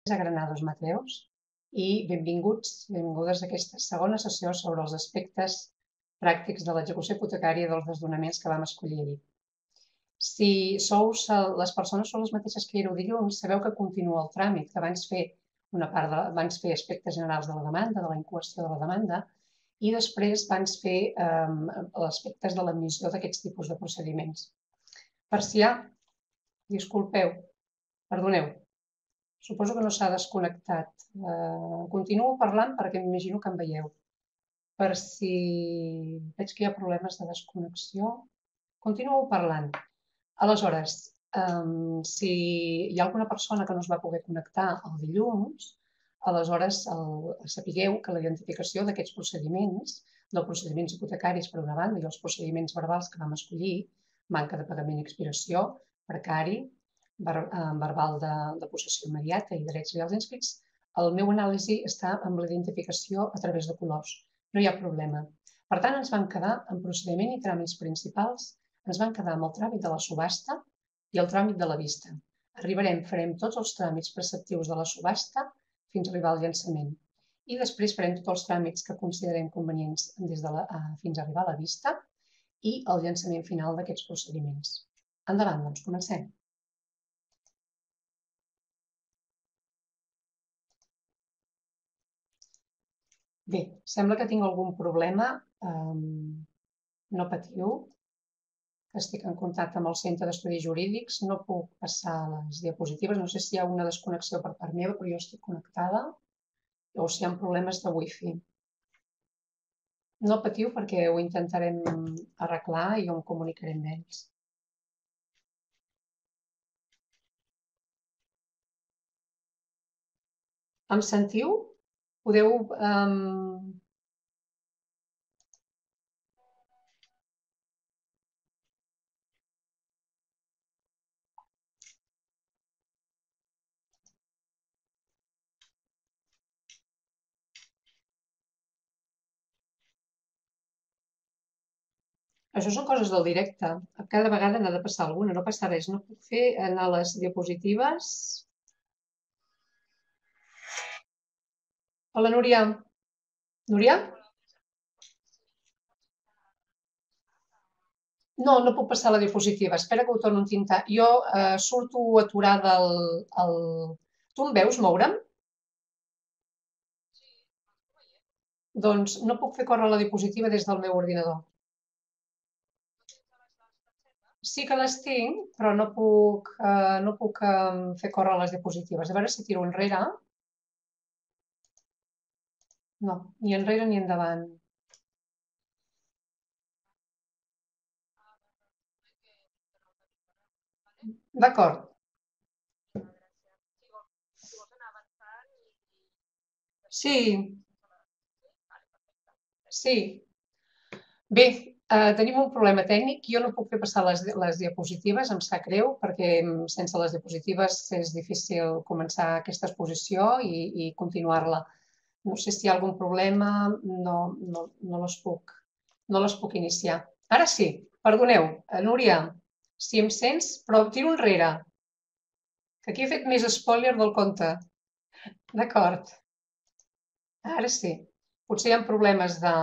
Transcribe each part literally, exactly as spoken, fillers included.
a Granados Mateus i benvinguts, benvingudes a aquesta segona sessió sobre els aspectes pràctics de l'execució hipotecària dels desnonaments que vam escollir ahir. Si sous les persones són les mateixes que hi éreu dilluns, sabeu que continua el tràmit, que abans fer una part de, abans fer aspectes generals de la demanda, de la incoació de la demanda, i després abans fer eh, aspectes de l'admissió d'aquests tipus de procediments. Per si hi ha, disculpeu, perdoneu, suposo que no s'ha desconnectat. Uh, continuo parlant perquè m'imagino que em veieu. Per si veig que hi ha problemes de desconnexió, continuo parlant. Aleshores, um, si hi ha alguna persona que no es va poder connectar el dilluns, aleshores el, sapigueu que la identificació d'aquests procediments, dels procediments hipotecaris per una banda i els procediments verbals que vam escollir, manca de pagament i expiració, precari, verbal de, de possessió immediata i drets reals inscrits, el meu anàlisi està amb la identificació a través de colors. No hi ha problema. Per tant, ens vam quedar en procediment i tràmits principals, ens vam quedar amb el tràmit de la subhasta i el tràmit de la vista. Arribarem, farem tots els tràmits preceptius de la subhasta fins a arribar al llançament. I després farem tots els tràmits que considerem convenients des de la, fins a arribar a la vista i el llançament final d'aquests procediments. Endavant, doncs, comencem. Bé, sembla que tinc algun problema. No patiu, que estic en contacte amb el Centre d'Estudis Jurídics. No puc passar les diapositives. No sé si hi ha una desconnexió per part meva, però jo estic connectada. O si hi ha problemes de wifi. No patiu perquè ho intentarem arreglar i ho em comunicaré amb ells. Em sentiu? Podeu... Um... Això són coses del directe. Cada vegada n'ha de passar alguna, no passa res. No puc fer anar a les diapositives. Hola, Núria. Núria? No, no puc passar la diapositiva. Espera que ho torno a tintar. Jo eh, surto aturada al... al... Tu em veus moure'm? Doncs no puc fer córrer la diapositiva des del meu ordinador. Sí que les tinc, però no puc, eh, no puc eh, fer córrer les diapositives. A veure si tiro enrere. No, ni enrere ni endavant. D'acord. Sí. Sí. Bé, eh, tenim un problema tècnic. Jo no puc fer passar les, les diapositives, em sap greu, perquè sense les diapositives és difícil començar aquesta exposició i, i continuar-la. No sé si hi ha algun problema, no, no, no, les puc, no les puc iniciar. Ara sí, perdoneu, Núria, si em sents, però tiro enrere, que aquí he fet més spoiler del compte. D'acord. Ara sí. Potser hi ha problemes de...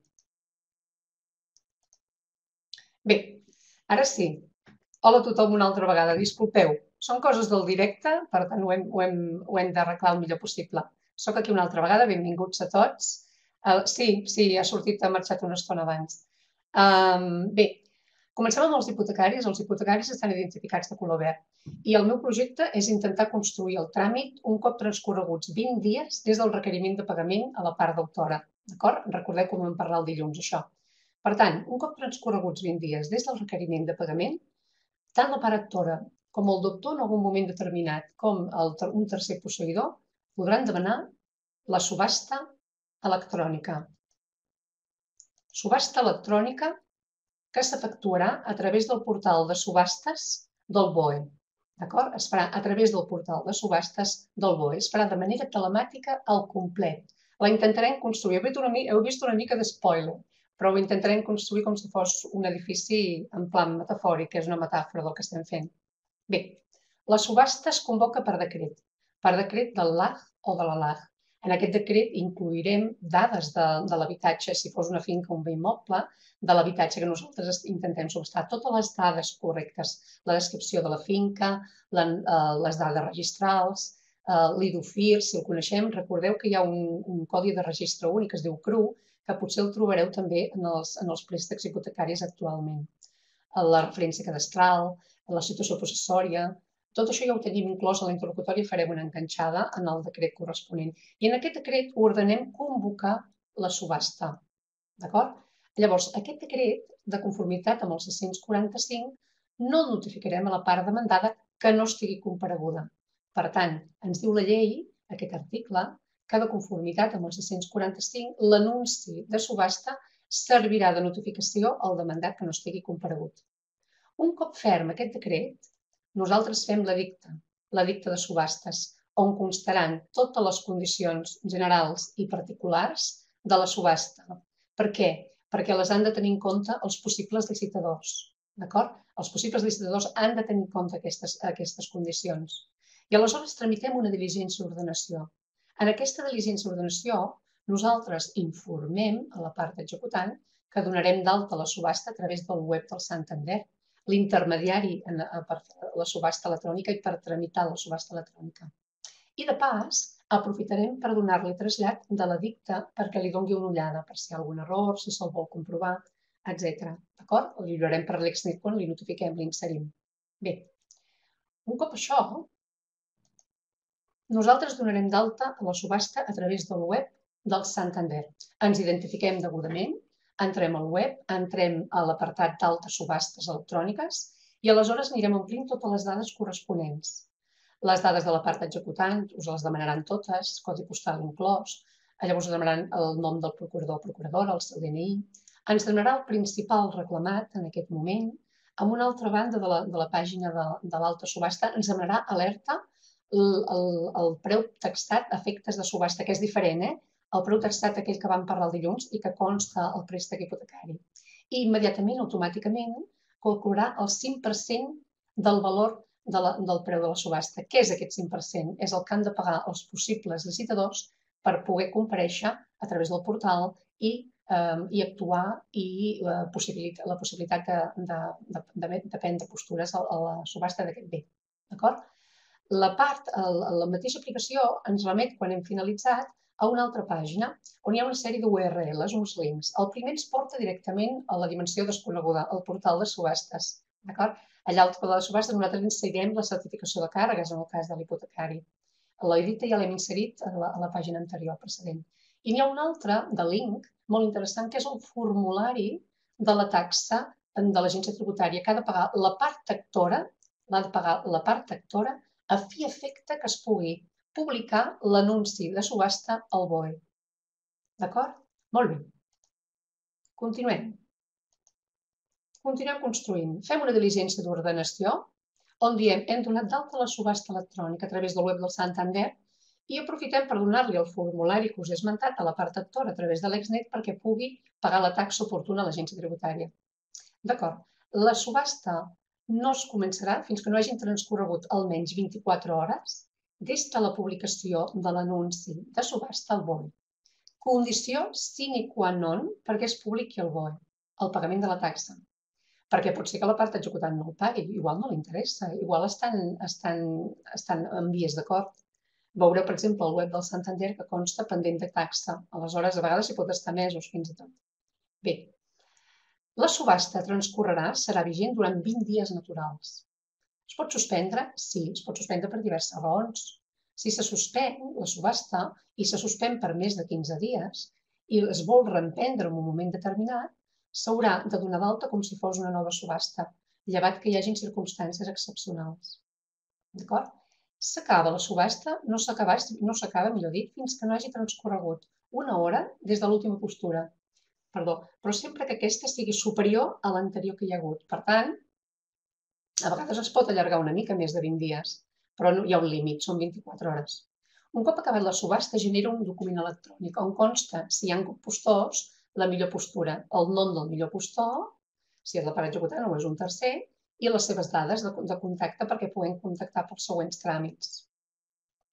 Bé, ara sí. Hola a tothom una altra vegada. Disculpeu, són coses del directe, per tant ho hem, ho hem, ho hem d'arreglar el millor possible. Soc aquí una altra vegada, benvinguts a tots. Uh, sí, sí, ha sortit, ha marxat una estona abans. Um, bé, comencem amb els hipotecaris. Els hipotecaris estan identificats de color verd. I el meu projecte és intentar construir el tràmit un cop transcorreguts vint dies des del requeriment de pagament a la part d'autora. D'acord? Recordeu com vam parlar el dilluns, això. Per tant, un cop transcorreguts vint dies des del requeriment de pagament, tant la part actora com el deutor en algun moment determinat com el, un tercer posseïdor podran demanar la subhasta electrònica. Subhasta electrònica que s'efectuarà a través del portal de subhastes del B O E. D'acord? Es farà a través del portal de subhastes del B O E. Es farà de manera telemàtica al complet. La intentarem construir. Heu vist una, heu vist una mica de spoiler, però ho intentarem construir com si fos un edifici en plan metafòric, que és una metàfora del que estem fent. Bé, la subhasta es convoca per decret. per decret del L A G o de la L A G. En aquest decret inclourem dades de, de l'habitatge, si fos una finca o un bé immoble, de l'habitatge que nosaltres intentem subhastar. Totes les dades correctes, la descripció de la finca, la, eh, les dades registrals, eh, l'I D U F I R, si el coneixem. Recordeu que hi ha un, un codi de registre únic que es diu C R U, que potser el trobareu també en els, en els préstecs hipotecaris actualment. La referència cadastral, la situació possessòria. Tot això ja ho tenim inclòs a la interlocutòria i farem una enganxada en el decret corresponent. I en aquest decret ordenem convocar la subhasta. D'acord? Llavors, aquest decret, de conformitat amb el sis-cents quaranta-cinc, no el notificarem a la part demandada que no estigui compareguda. Per tant, ens diu la llei, aquest article, que de conformitat amb el sis-cents quaranta-cinc, l'anunci de subhasta servirà de notificació al demandat que no estigui comparegut. Un cop ferm aquest decret, nosaltres fem l'edicte, l'edicte de subhastes, on constaran totes les condicions generals i particulars de la subhasta. Per què? Perquè les han de tenir en compte els possibles licitadors. D'acord? Els possibles licitadors han de tenir en compte aquestes, aquestes condicions. I aleshores tramitem una diligència d'ordenació. En aquesta diligència d'ordenació, nosaltres informem a la part executant que donarem d'alta la subhasta a través del web del Santander, l'intermediari per la subhasta electrònica i per tramitar la subhasta electrònica. I de pas, aprofitarem per donar-li trasllat de l'edicte perquè li doni una ullada, per si hi ha algun error, si se'l vol comprovar, etcètera. D'acord? Li lliurarem per l'Exnet quan li notifiquem, l'inserim. Bé, un cop això, nosaltres donarem d'alta a la subhasta a través del web del Santander. Ens identifiquem degudament, entrem al web, entrem a l'apartat d'altes subhastes electròniques i aleshores anirem omplint totes les dades corresponents. Les dades de la part executant us les demanaran totes, codi postal inclòs, llavors us demanaran el nom del procurador o procuradora, el seu D N I. Ens donarà el principal reclamat en aquest moment. En una altra banda de la, de la pàgina de, de l'alta subhasta ens demanarà alerta el, el, el preu taxat a efectes de subhasta, que és diferent, eh? El preu taxat aquell que vam parlar el dilluns i que consta el préstec hipotecari. I immediatament, automàticament, calcularà el cinc per cent del valor de la, del preu de la subhasta. Què és aquest cinc per cent? És el que han de pagar els possibles licitadors per poder comparèixer a través del portal i, eh, i actuar i eh, possibilitat, la possibilitat de, de, de, de, de prendre postures a, a la subhasta d'aquest bé. D'acord? La part, la mateixa aplicació ens remet, quan hem finalitzat, a una altra pàgina on hi ha una sèrie de U R Ls, uns links. El primer ens porta directament a la dimensió desconeguda, al portal de subhastes. Allà al portal de subhastes nosaltres inserirem la certificació de càrregues en el cas de l'hipotecari. L'edicte ja l'hem inserit a la, a la pàgina anterior precedent. I n'hi ha un altre de link molt interessant que és el formulari de la taxa de l'agència tributària que ha de pagar la part actora, l'ha de pagar la part actora a fi efecte que es pugui publicar l'anunci de subhasta al B O E. D'acord? Molt bé. Continuem. Continuem construint. Fem una diligència d'ordenació on diem hem donat d'alta la subhasta electrònica a través del web del Santander i aprofitem per donar-li el formulari que us he esmentat a la part actora a través de l'Exnet perquè pugui pagar la taxa oportuna a l'agència tributària. D'acord. La subhasta no es començarà fins que no hagin transcorregut almenys vint-i-quatre hores des de la publicació de l'anunci de subhasta al B O E. Condició sine qua non perquè es publiqui al B O E, el pagament de la taxa. Perquè pot ser que la part executant no el pagui, igual no li interessa, igual estan, estan, estan en vies d'acord. Veureu, per exemple, el web del Santander que consta pendent de taxa. Aleshores, a vegades hi pot estar mesos fins i tot. Bé, la subhasta transcorrerà, serà vigent durant vint dies naturals. Es pot suspendre? Sí, es pot suspendre per diverses raons. Si se suspèn la subhasta i se suspèn per més de quinze dies i es vol reemprendre en un moment determinat, s'haurà de donar d'alta com si fos una nova subhasta, llevat que hi hagin circumstàncies excepcionals. D'acord? S'acaba la subhasta, no s'acaba, no s'acaba, millor dit, fins que no hagi transcorregut una hora des de l'última postura. Perdó, però sempre que aquesta sigui superior a l'anterior que hi ha hagut. Per tant, a vegades es pot allargar una mica més de vint dies, però hi ha un límit, són vint-i-quatre hores. Un cop acabat la subhasta, genera un document electrònic on consta, si hi ha postors, la millor postura, el nom del millor postor, si és la part executant o és un tercer, i les seves dades de contacte perquè puguem contactar pels següents tràmits.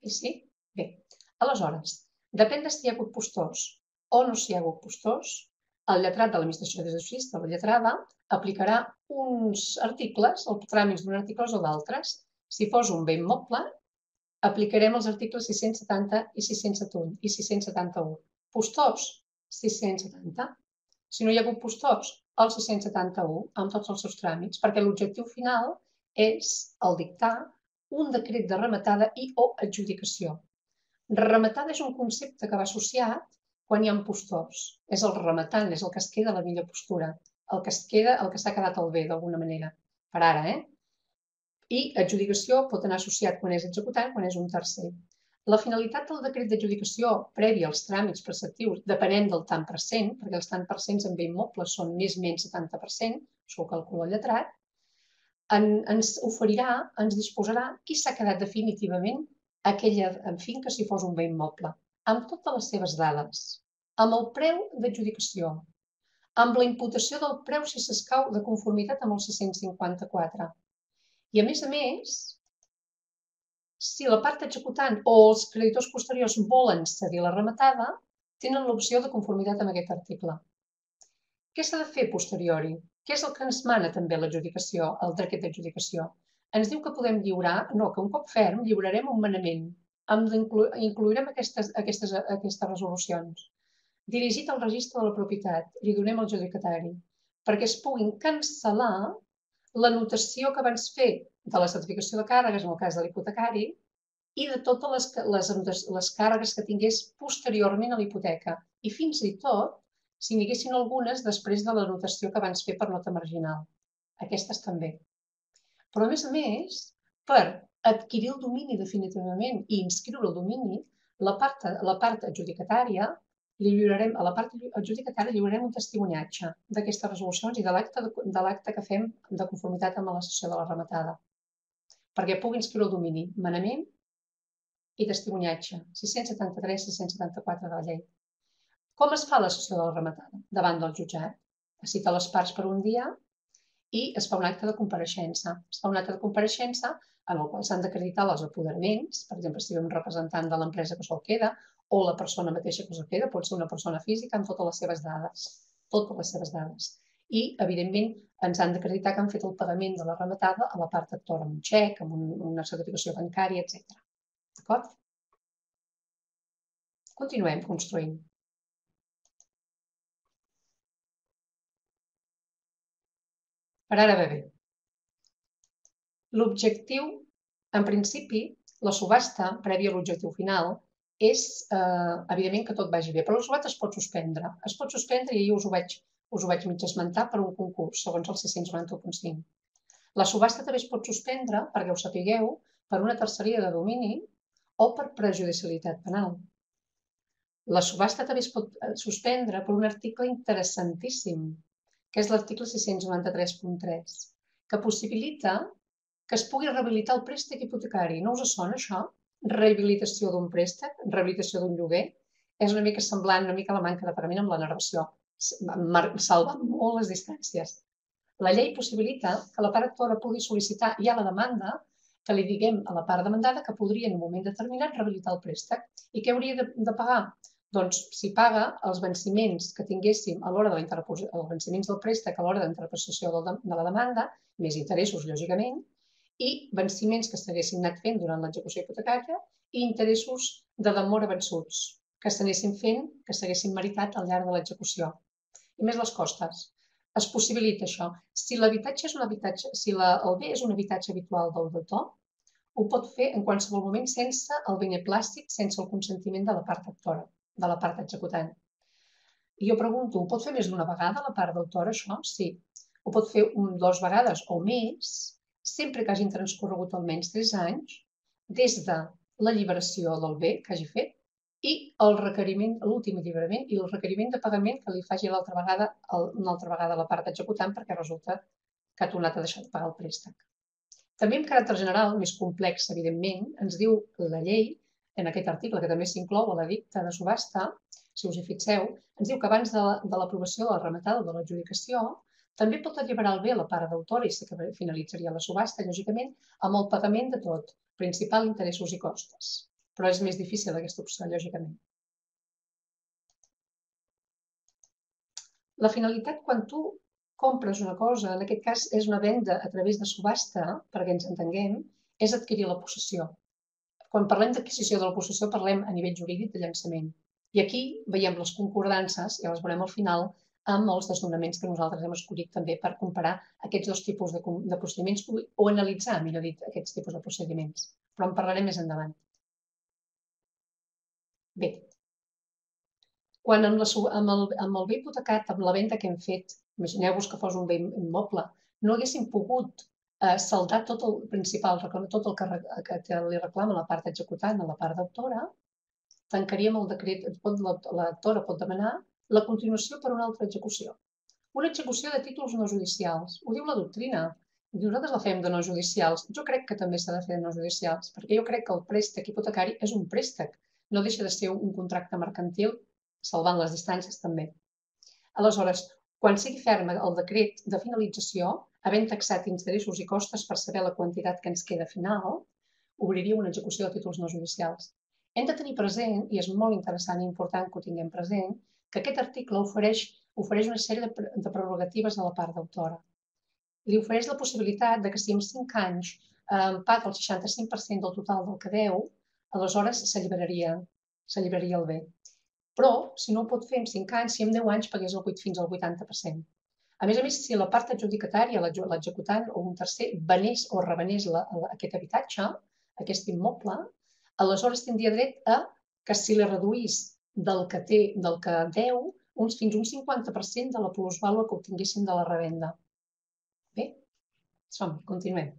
I sí? Bé, aleshores, depèn de si hi ha hagut postors o no s'hi ha hagut postors, el lletrat de l'administració de justícia, la lletrada, aplicarà uns articles, els tràmits d'un article o d'altres. Si fos un bé immoble, aplicarem els articles sis-cents setanta i sis-cents setanta-u. Postors, sis-cents setanta. Si no hi ha hagut postors, el sis-cents setanta-u, amb tots els seus tràmits, perquè l'objectiu final és el dictar un decret de rematada i o adjudicació. Rematada és un concepte que va associat quan hi ha postors. És el rematant, és el que es queda a la millor postura, el que es queda, el que s'ha quedat al bé, d'alguna manera, per ara, eh? I adjudicació pot anar associat quan és executant, quan és un tercer. La finalitat del decret d'adjudicació prèvia als tràmits preceptius, depenent del tant per cent, perquè els tant per cents en bé immobles són més o menys setanta per cent, això ho calcula el lletrat, ens oferirà, ens disposarà qui s'ha quedat definitivament aquella finca si fos un bé immoble, amb totes les seves dades, amb el preu d'adjudicació, amb la imputació del preu si s'escau de conformitat amb el sis-cents cinquanta-quatre. I a més a més, si la part executant o els creditors posteriors volen cedir la rematada, tenen l'opció de conformitat amb aquest article. Què s'ha de fer posteriori? Què és el que ens mana també l'adjudicació, el decret d'adjudicació? Ens diu que podem lliurar, no, que un cop ferm lliurarem un manament, inclourem aquestes, aquestes, aquestes resolucions. Dirigit al registre de la propietat, li donem al adjudicatari, perquè es puguin cancel·lar l'anotació que abans fer de la certificació de càrregues, en el cas de l'hipotecari, i de totes les, les, les càrregues que tingués posteriorment a l'hipoteca. I fins i tot, si n'hi haguessin algunes després de l'anotació que abans fer per nota marginal. Aquestes també. Però, a més a més, per adquirir el domini definitivament i inscriure el domini, la part, la part adjudicatària, li lliurarem, a la part adjudicatària lliurarem un testimoniatge d'aquestes resolucions i de l'acte que fem de conformitat amb la sessió de la rematada, perquè pugui inscriure el domini, manament i testimoniatge, sis-cents setanta-tres sis-cents setanta-quatre de la llei. Com es fa la sessió de la rematada? Davant del jutjat. Es cita les parts per un dia i es fa un acte de compareixença. Es fa un acte de compareixença en el qual s'han d'acreditar els apoderaments, per exemple, si hi ha un representant de l'empresa que se'l queda, o la persona mateixa que se'l queda, pot ser una persona física amb totes les seves dades, totes les seves dades. I, evidentment, ens han d'acreditar que han fet el pagament de la rematada a la part actora, amb un xec, amb una certificació bancària, etcètera. D'acord? Continuem construint. Per ara va bé. L'objectiu, en principi, la subhasta, prèvia a l'objectiu final, és, eh, evidentment, que tot vagi bé, però la subhasta es pot suspendre. Es pot suspendre, i ahir us ho vaig, us ho vaig mig esmentar, per un concurs, segons el sis-cents noranta-u punt cinc. La subhasta també es pot suspendre, perquè ho sapigueu, per una terceria de domini o per prejudicialitat penal. La subhasta també es pot suspendre per un article interessantíssim, que és l'article sis-cents noranta-tres punt tres, que possibilita que es pugui rehabilitar el préstec hipotecari. No us sona això? Rehabilitació d'un préstec, rehabilitació d'un lloguer, és una mica semblant, una mica la manca de pagament amb la narració, salva molt les distàncies. La llei possibilita que la part actora pugui sol·licitar ja la demanda, que li diguem a la part demandada que podria en un moment determinat rehabilitar el préstec. I què hauria de pagar? Doncs si paga els venciments que tinguéssim a l'hora de la els venciments del préstec a l'hora d'interpretació de la demanda, més interessos, lògicament, i venciments que s'haguessin anat fent durant l'execució hipotecària i interessos de demora vençuts que s'anessin fent, que s'haguessin meritat al llarg de l'execució. I més les costes. Es possibilita això. Si l'habitatge és un habitatge, si el bé és un habitatge habitual del deutor, ho pot fer en qualsevol moment sense el beneplàcit, sense el consentiment de la part actora, de la part executant. I jo pregunto, ho pot fer més d'una vegada la part d'autora, això? Sí. Ho pot fer dues vegades o més, sempre que hagin transcorregut almenys tres anys, des de l'alliberació del bé que hagi fet i el requeriment, l'últim alliberament i el requeriment de pagament que li faci l'altra vegada, una altra vegada la part executant perquè resulta que ha tornat a deixar de pagar el préstec. També en caràcter general, més complex, evidentment, ens diu la llei, en aquest article que també s'inclou a l'edicte de subhasta, si us hi fixeu, ens diu que abans de l'aprovació de la rematada o de l'adjudicació també pot alliberar el bé a la part d'autora i sí que finalitzaria la subhasta, lògicament, amb el pagament de tot, principal, interessos i costes. però és més difícil aquesta opció, lògicament. La finalitat, quan tu compres una cosa, en aquest cas és una venda a través de subhasta, perquè ens entenguem, és adquirir la possessió. Quan parlem d'adquisició de la possessió, parlem a nivell jurídic de llançament. I aquí veiem les concordances, ja les veurem al final, amb els desnonaments que nosaltres hem escollit també per comparar aquests dos tipus de, de procediments o analitzar, millor dit, aquests tipus de procediments. Però en parlarem més endavant. Bé, quan amb, la, amb, el, amb el bé hipotecat, amb la venda que hem fet, imagineu-vos que fos un bé immoble, no haguéssim pogut eh, saldar tot el principal, tot el que, que li reclama la part executant a la part d'autora, tancaríem el decret, l'autora pot demanar la continuació per una altra execució. Una execució de títols no judicials. Ho diu la doctrina. Nosaltres la fem de no judicials. Jo crec que també s'ha de fer de no judicials, perquè jo crec que el préstec hipotecari és un préstec. No deixa de ser un contracte mercantil, salvant les distàncies també. Aleshores, quan sigui ferm el decret de finalització, havent taxat interessos i costes per saber la quantitat que ens queda final, obriria una execució de títols no judicials. Hem de tenir present, i és molt interessant i important que ho tinguem present, que aquest article ofereix, ofereix una sèrie de, de prerrogatives a la part d'autora. Li ofereix la possibilitat de que si en cinc anys eh, paga el seixanta-cinc per cent del total del que deu, aleshores s'alliberaria s'alliberaria el bé. Però, si no ho pot fer en cinc anys, si en deu anys pagués el vuit fins al vuitanta per cent. A més a més, si la part adjudicatària, l'executant o un tercer, venés o revenés la, la, aquest habitatge, aquest immoble, aleshores tindria dret a que si li reduís del que té, del que deu, uns fins un cinquanta per cent de la plusvàlua que obtinguessin de la revenda. Bé, som, continuem.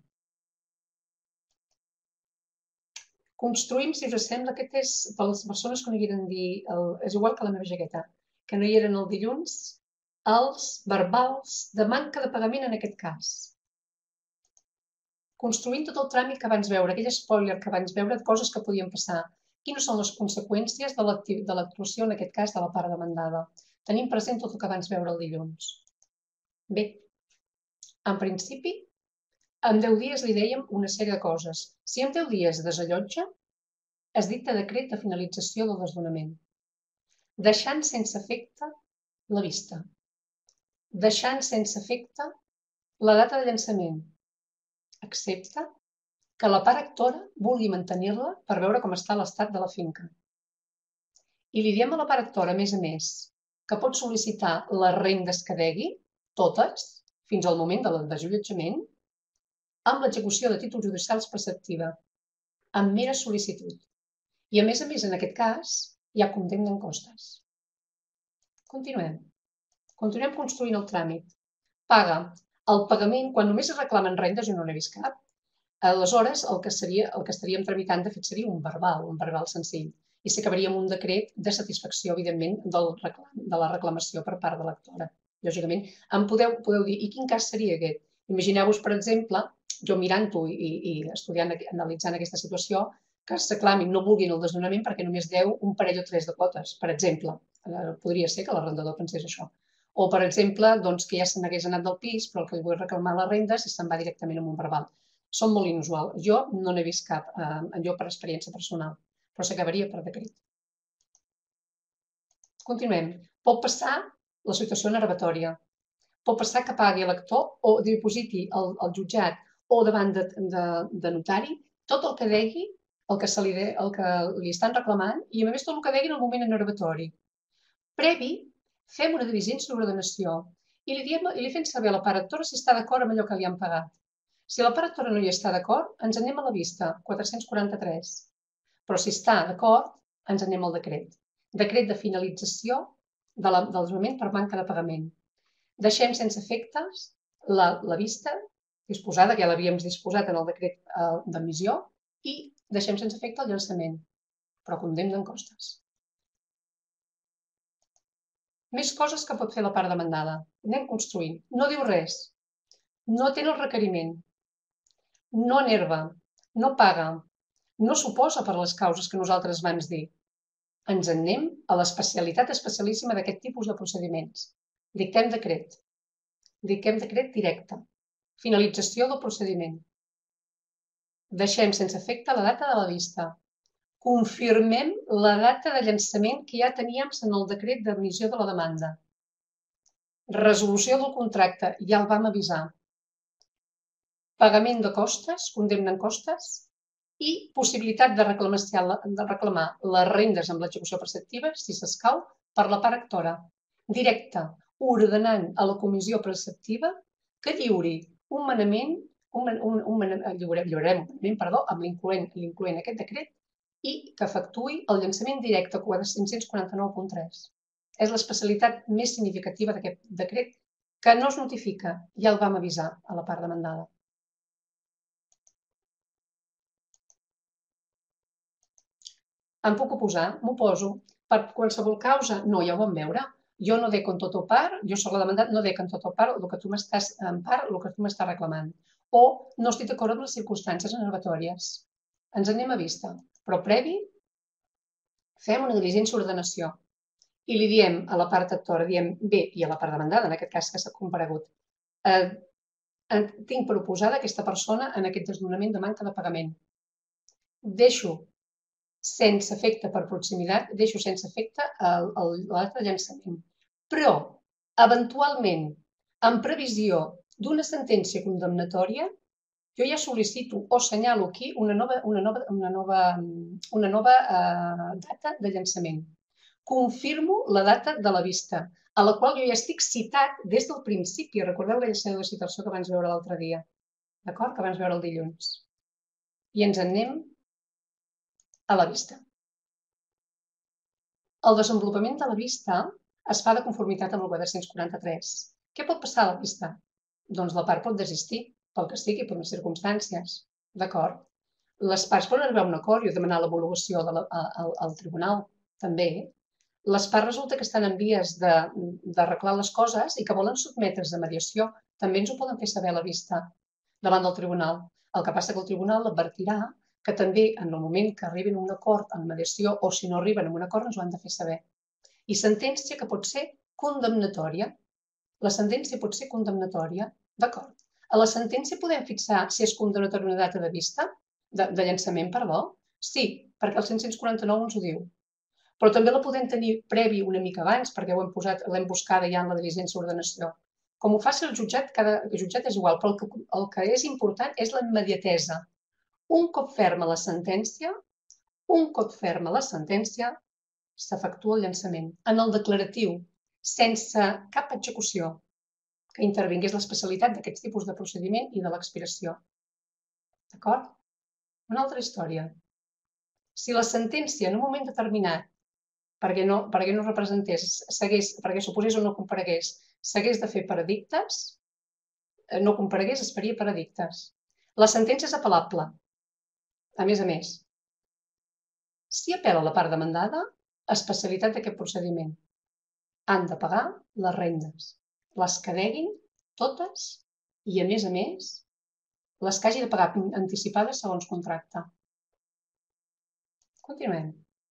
Construïm, si us sembla, aquest és, per les persones que no hi eren dir, el, és igual que la meva jaqueta, que no hi eren el dilluns, els verbals de manca de pagament en aquest cas. Construint tot el tràmit que abans veure, aquell spoiler que abans veure de coses que podien passar. Quines són les conseqüències de l'actuació, en aquest cas, de la part demandada? Tenim present tot el que abans veure el dilluns. Bé, en principi, en deu dies li dèiem una sèrie de coses. Si en deu dies desallotja, es dicta decret de finalització del desnonament, deixant sense efecte la vista, deixant sense efecte la data de llançament, excepte que la part actora vulgui mantenir-la per veure com està l'estat de la finca. I li diem a la part actora, a més a més, que pot sol·licitar les rendes que degui, totes, fins al moment del desallotjament, amb l'execució de títols judicials preceptiva, amb mera sol·licitud. I a més a més, en aquest cas, hi ha condemna en costes. Continuem. Continuem construint el tràmit. Paga. El pagament, quan només es reclamen rendes, jo no n'he vist cap, aleshores el que, seria, el que estaríem tramitant, de fet, seria un verbal, un verbal senzill, i s'acabaria amb un decret de satisfacció, evidentment, del reclam, de la reclamació per part de l'actora. Lògicament, em podeu, podeu dir, i quin cas seria aquest? Imagineu-vos, per exemple, jo mirant-ho i, i estudiant, analitzant aquesta situació, que es reclamin, no vulguin el desnonament perquè només deu un parell o tres de quotes, per exemple. Podria ser que l'arrendador pensés això. O, per exemple, doncs, que ja se n'hagués anat del pis, però el que li vull reclamar les rendes i se'n va directament amb un verbal. Són molt inusual. Jo no n'he vist cap, eh, jo per experiència personal, però s'acabaria per decret. Continuem. Pot passar la situació nervatòria. Pot passar que pagui l'actor o dipositi al, al jutjat o davant de, de, de notari tot el que degui, el que, se li, de, el que li estan reclamant i, a més, tot el que degui en el moment nervatori. Previ, fem una diligència d'ordenació i li, diem, i li fem saber a la part actora si està d'acord amb allò que li han pagat. Si la part actora no hi està d'acord, ens anem a la vista, quatre-cents quaranta-tres. Però si està d'acord, ens anem al decret. Decret de finalització de la, del desnonament per manca de pagament. Deixem sense efectes la, la vista disposada, que ja l'havíem disposat en el decret eh, d'emissió, i deixem sense efecte el llançament, però condemna en costes. Més coses que pot fer la part demandada. Anem construint. No diu res. No atén el requeriment. No enerva. No paga. No s'oposa per les causes que nosaltres vam dir. Ens en anem a l'especialitat especialíssima d'aquest tipus de procediments. Dictem decret. Dictem decret directe. Finalització del procediment. Deixem sense efecte la data de la vista. confirmem la data de llançament que ja teníem en el decret d'admissió de la demanda. Resolució del contracte, ja el vam avisar. Pagament de costes, condemna en costes, i possibilitat de reclamar, de reclamar les rendes amb l'execució preceptiva, si s'escau, per la part actora, directa, ordenant a la comissió preceptiva que lliuri un manament, un, un, un, lliurem, lliurem un manament, perdó, amb l'incloent aquest decret, i que efectuï el llançament directe cinc-cents quaranta-nou punt tres. És l'especialitat més significativa d'aquest decret que no es notifica, ja el vam avisar a la part demandada. Em puc oposar, m'oposo, per qualsevol causa, no, ja ho vam veure. Jo no dec en tot o part, jo soc la demandat, no dec en tot o part el que tu m'estàs en part, el que tu m'estàs reclamant. O no estic d'acord amb les circumstàncies enervatòries. Ens anem a vista. Però previ, fem una diligència d'ordenació i li diem a la part actora, diem bé, i a la part demandada, en aquest cas que s'ha comparegut, eh, tinc proposada aquesta persona en aquest desnonament de manca de pagament. Deixo sense efecte per proximitat, deixo sense efecte l'acte de llançament. Però, eventualment, en previsió d'una sentència condemnatòria, jo ja sol·licito o assenyalo aquí una nova, una nova, una nova, una nova eh, data de llançament. Confirmo la data de la vista, a la qual jo ja estic citat des del principi. Recordeu aquella sèrie de citació que abans veure l'altre dia, d'acord? Que abans veure el dilluns. I ens en anem a la vista. El desenvolupament de la vista es fa de conformitat amb el quatre-cents quaranta-tres. Què pot passar a la vista? Doncs la part pot desistir, pel que sigui, per unes circumstàncies. D'acord? Les parts poden arribar a un acord i demanar l'homologació al tribunal, també. Les parts resulta que estan en vies d'arreglar les coses i que volen sotmetre's a mediació. També ens ho poden fer saber a la vista davant del tribunal. El que passa que el tribunal advertirà que també en el moment que arriben a un acord en mediació o si no arriben a un acord ens ho han de fer saber. I sentència que pot ser condemnatòria. La sentència pot ser condemnatòria, d'acord. A la sentència podem fixar si és condemnatòria una data de vista, de, de llançament, perdó? Sí, perquè el cinc-cents quaranta-nou ens ho diu. Però també la podem tenir previ una mica abans, perquè ho hem posat, l'hem buscada ja en la diligència d'ordenació. Com ho faci el jutjat, cada jutjat és igual, però el que, el que és important és la immediatesa. Un cop ferma la sentència, un cop ferma la sentència, s'efectua el llançament. En el declaratiu, sense cap execució, que intervingués l'especialitat d'aquests tipus de procediment i de l'expiració. D'acord? Una altra història. Si la sentència en un moment determinat, perquè no, perquè no representés, segués, perquè suposés o no comparegués, s'hagués de fer per edictes, no comparegués, es faria per edictes. La sentència és apel·lable. A més a més, si apel·la la part demandada, especialitat d'aquest procediment. Han de pagar les rendes. Les que deguin, totes, i a més a més, les que hagi de pagar anticipades segons contracte. Continuem.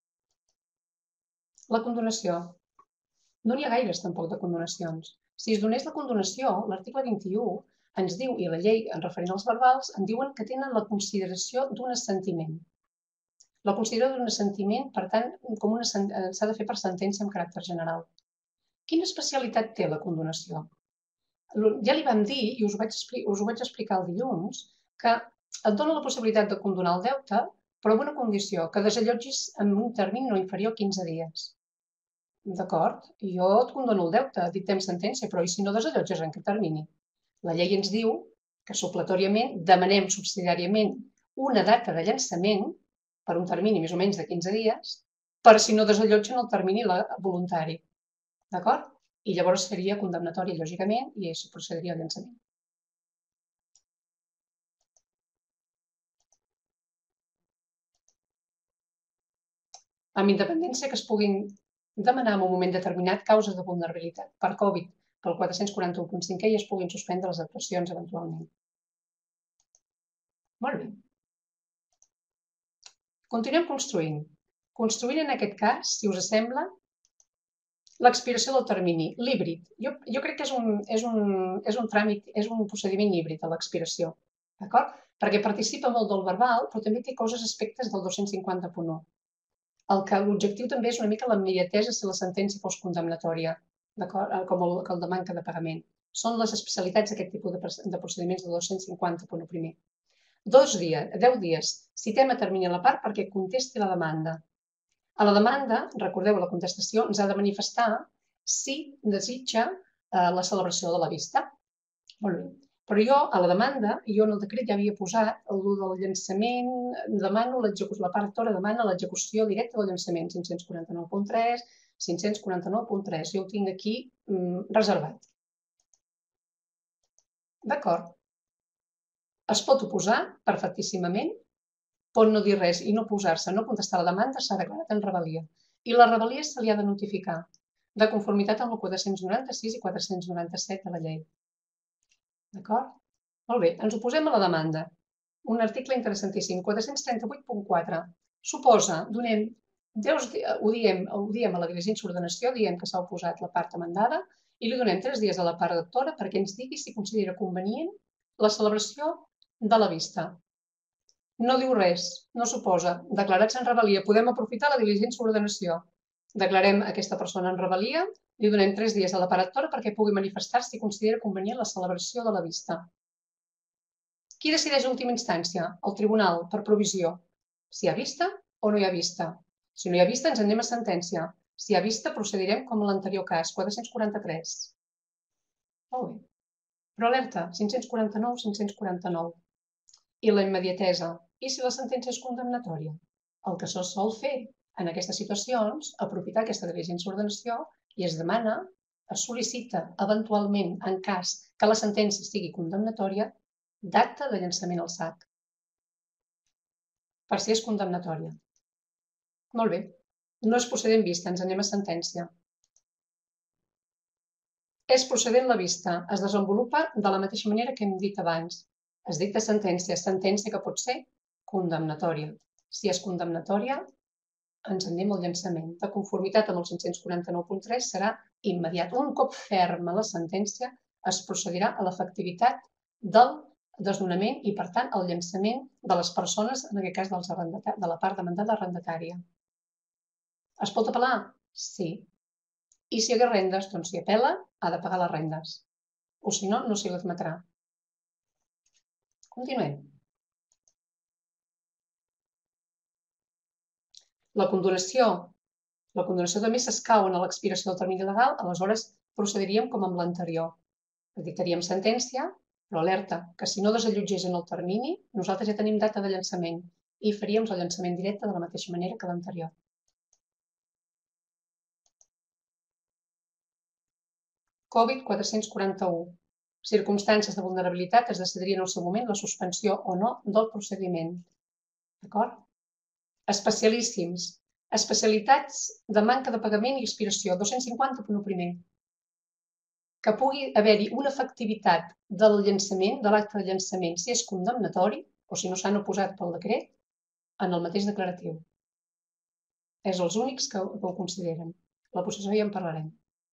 La condonació. No n'hi ha gaires tampoc de condonacions. Si es donés la condonació, l'article vint-i-u ens diu, i la llei en referent als verbals, en diuen que tenen la consideració d'un assentiment. La consideració d'un assentiment, per tant, s'ha de fer per sentència amb caràcter general. Quina especialitat té la condonació? Ja li vam dir, i us ho vaig explicar el dilluns, que et dona la possibilitat de condonar el deute, però amb una condició, que desallotgis en un termini no inferior a quinze dies. D'acord? Jo et condono el deute, dit temps sentència, però i si no desallotges en aquest termini? La llei ens diu que supletòriament demanem subsidiàriament una data de llançament per un termini més o menys de quinze dies, per si no desallotgen el termini voluntari. D'acord? I llavors seria condemnatòria, lògicament, i es procediria al llançament. Amb independència que es puguin demanar en un moment determinat causes de vulnerabilitat per Covid, pel quatre-cents quaranta-u punt cinquè, i es puguin suspendre les actuacions eventualment. Molt bé. Continuem construint. Construint en aquest cas, si us sembla, l'expiració del termini, l'híbrid. Jo, jo crec que és un, és, un, és un tràmit, és un procediment híbrid a l'expiració, d'acord? Perquè participa molt del verbal, però també té coses, aspectes del dos-cents cinquanta punt u. l'objectiu també és una mica la immediatesa si la sentència fos condemnatòria, com el de manca de pagament. Són les especialitats d'aquest tipus de procediments de dos-cents cinquanta punt u primer. Dos dies, deu dies, citem a termini a la part perquè contesti la demanda. A la demanda, recordeu, la contestació ens ha de manifestar si desitja la celebració de la vista. Molt bé. Però jo, a la demanda, jo en el decret ja havia posat el del llançament, demano la part actora demana l'execució directa del llançament, cinc-cents quaranta-nou punt tres, cinc-cents quaranta-nou punt tres, jo ho tinc aquí reservat. D'acord. Es pot oposar perfectíssimament, pot no dir res i no posar-se, no contestar la demanda, s'ha declarat en rebel·lia. I la rebel·lia se li ha de notificar, de conformitat amb el quatre-cents noranta-sis i quatre-cents noranta-set de la llei. D'acord? Molt bé, ens oposem a la demanda. Un article interessantíssim, quatre-cents trenta-vuit punt quatre. Suposa, donem, ho diem a la diligència d'ordenació, diem que s'ha oposat la part demandada i li donem tres dies a la part actora perquè ens digui si considera convenient la celebració de la vista. No diu res, no s'oposa. Declarats en rebel·lia, podem aprofitar la diligència d'ordenació. Declarem aquesta persona en rebel·lia, li donem tres dies a la part actora perquè pugui manifestar si considera convenient la celebració de la vista. Qui decideix en última instància? El tribunal, per provisió. Si hi ha vista o no hi ha vista. Si no hi ha vista, ens en anem a sentència. Si hi ha vista, procedirem com en l'anterior cas, quatre-cents quaranta-tres. Molt bé. Però alerta, cinc-cents quaranta-nou, cinc-cents quaranta-nou. I la immediatesa. I si la sentència és condemnatòria? El que se sol fer en aquestes situacions, aprofitar aquesta diligència d'ordenació i es demana, es sol·licita eventualment, en cas que la sentència sigui condemnatòria, data de llançament al sac. Per si és condemnatòria. Molt bé. No és procedent vista, ens anem a sentència. És procedent la vista. Es desenvolupa de la mateixa manera que hem dit abans. Es dicta sentència, sentència que pot ser condemnatòria. Si és condemnatòria, ens en anem al llançament. De conformitat amb el cinc-cents quaranta-nou punt tres serà immediat. Un cop ferma la sentència, es procedirà a l'efectivitat del desnonament i, per tant, al llançament de les persones, en aquest cas de la part demandada arrendatària. Es pot apel·lar? Sí. I si hi hagués rendes, doncs si apel·la, ha de pagar les rendes. O si no, no s'hi l'admetrà. Continuem. La condonació. La condonació també s'escau en l'expiració del termini legal, aleshores procediríem com amb l'anterior. Dictaríem sentència, però alerta, que si no desallotgés en el termini, nosaltres ja tenim data de llançament i faríem el llançament directe de la mateixa manera que l'anterior. Covid quatre-cents quaranta-u. Circumstàncies de vulnerabilitat es decidiria en el seu moment la suspensió o no del procediment. D'acord? Especialíssims. Especialitats de manca de pagament i expiració, dos-cents cinquanta punt u primer. Que pugui haver-hi una efectivitat del llançament, de l'acte de llançament, si és condemnatori, o si no s'han oposat pel decret, en el mateix declaratiu. És els únics que ho consideren. La possessió ja en parlarem.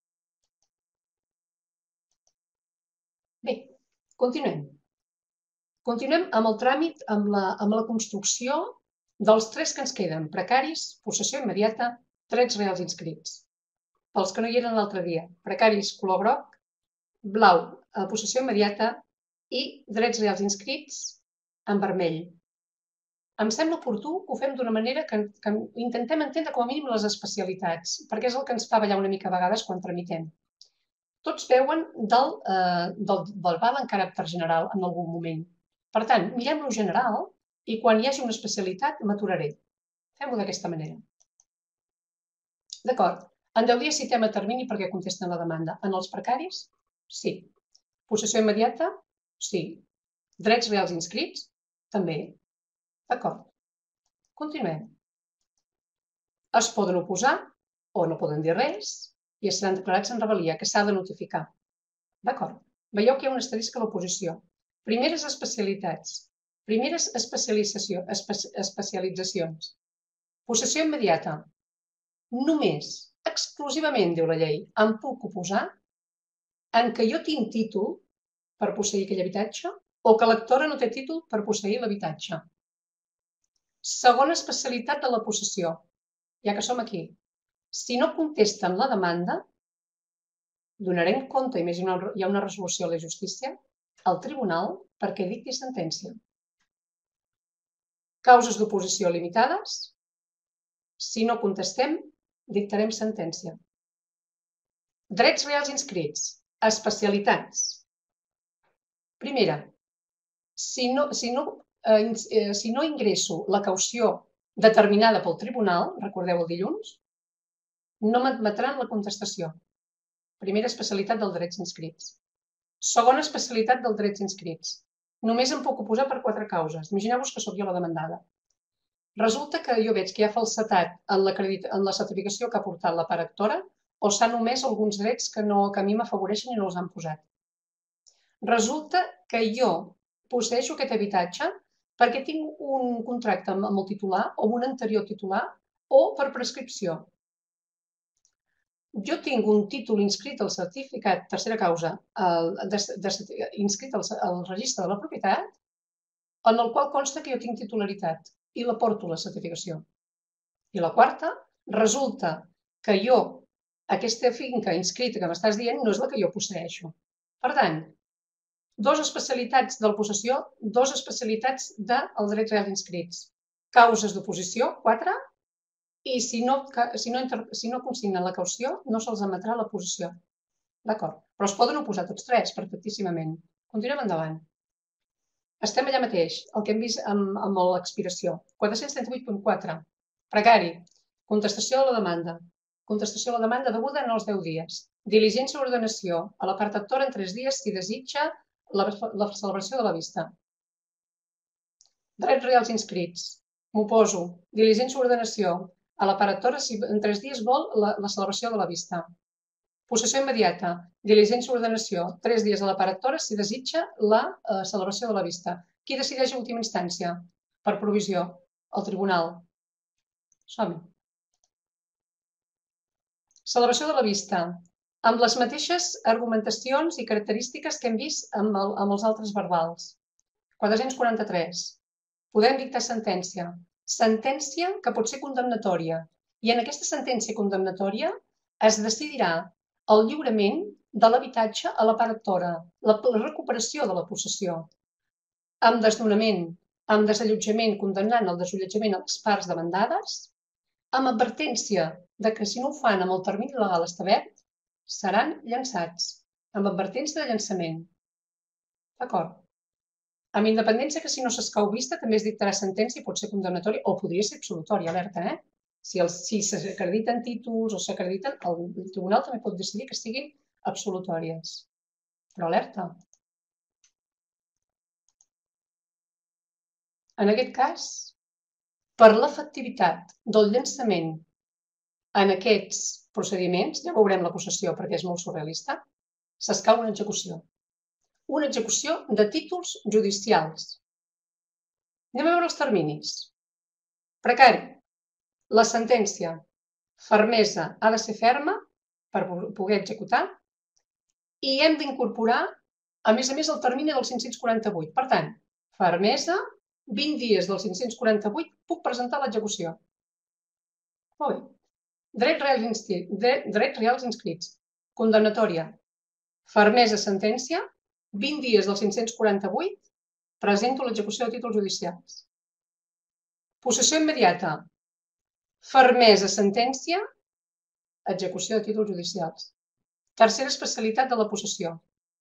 Bé, continuem. Continuem amb el tràmit, amb la construcció dels tres que ens queden, precaris, possessió immediata, drets reals inscrits. Pels que no hi eren l'altre dia, precaris color groc, blau, possessió immediata i drets reals inscrits en vermell. Em sembla oportú que ho fem d'una manera que intentem entendre com a mínim les especialitats, perquè és el que ens fa ballar una mica a vegades quan tramitem. Tots veuen del val en caràcter general en algun moment. Per tant, mirem-lo general i quan hi hagi una especialitat m'aturaré. Fem-ho d'aquesta manera. D'acord. En deu dies citem a termini perquè contesten la demanda. En els precaris? Sí. Possessió immediata? Sí. Drets reals inscrits? També. D'acord. Continuem. Es poden oposar o no poden dir res i seran declarats en rebel·lia, que s'ha de notificar. D'acord. Veieu que hi ha un asterisc a l'oposició. Primeres especialitats. Primeres especialitzacions. Possessió immediata. Només, exclusivament, diu la llei, em puc oposar en què jo tinc títol per posseir aquell habitatge o que l'actora no té títol per posseir l'habitatge. Segona especialitat de la possessió. ja que som aquí, si no contesten la demanda, donarem compte, i més hi ha una resolució a la justícia, al tribunal perquè dicti sentència. Causes d'oposició limitades. Si no contestem, dictarem sentència. Drets reals inscrits. Especialitats. Primera, si no, si no, eh, si no ingresso la caució determinada pel tribunal, recordeu el dilluns, no m'admetran la contestació. Primera especialitat dels drets inscrits. Segona especialitat dels drets inscrits. Només em puc oposar per quatre causes. Imagineu-vos que sóc jo la demandada. Resulta que jo veig que hi ha falsetat en la certificació que ha portat la part actora o s'han omès alguns drets que a mi m'afavoreixen i no els han posat. Resulta que jo posseeixo aquest habitatge perquè tinc un contracte amb el titular o amb un anterior titular o per prescripció. Jo tinc un títol inscrit al certificat, tercera causa, inscrit al registre de la propietat, en el qual consta que jo tinc titularitat i la porto la certificació. I la quarta, resulta que jo, aquesta finca inscrita que m'estàs dient, no és la que jo posseeixo. Per tant, dues especialitats de la possessió, dues especialitats dels drets reals inscrits. Causes d'oposició, quatre, i si no consignen la caució, no se'ls emetrà la posició. D'acord? Però es poden oposar tots tres, perfectíssimament. Continuem endavant. Estem allà mateix, el que hem vist amb l'expiració. quatre-cents trenta-vuit punt quatre. Precari. Contestació de la demanda. Contestació de la demanda deguda en els deu dies. Diligència o ordenació. A la part actora en tres dies si desitja la celebració de la vista. Drets reals inscrits. M'oposo. Diligència o ordenació. A la part actora si en tres dies vol la celebració de la vista. Possessió immediata. Diligència o ordenació. Tres dies a la part actora si desitja la celebració de la vista. Qui decideix a última instància? Per provisió. El tribunal. Som-hi. Celebració de la vista. Amb les mateixes argumentacions i característiques que hem vist amb els altres verbals. quatre-cents quaranta-tres. Podem dictar sentència. Sentència que pot ser condemnatòria. I en aquesta sentència condemnatòria es decidirà el lliurament de l'habitatge a la part actora, la recuperació de la possessió, amb desnonament, amb desallotjament, condemnant el desallotjament a les parts demandades, amb advertència que si no ho fan amb el termini legal establert, seran llançats, amb advertència de llançament. D'acord? Amb independència que si no s'escau vista també es dictarà sentència i pot ser condemnatòria o podria ser absolutòria, alerta, eh? Si s'acrediten títols o s'acrediten, el tribunal també pot decidir que siguin absolutòries. Però alerta. En aquest cas, per l'efectivitat del llançament en aquests procediments, ja veurem la possessió perquè és molt surrealista, s'escau una execució. Una execució de títols judicials. Anem a veure els terminis. Precari. La sentència. Fermesa ha de ser ferma per poder executar i hem d'incorporar, a més a més, el termini del cinc-cents quaranta-vuit. Per tant, fermesa, vint dies del cinc-cents quaranta-vuit, puc presentar l'execució. Molt bé. Drets reals inscrits. Condemnatòria. Fermesa, sentència. vint dies del cinc-cents quaranta-vuit, presento l'execució de títols judicials. Possessió immediata. Fermesa, sentència, execució de títols judicials. Tercera especialitat de la possessió.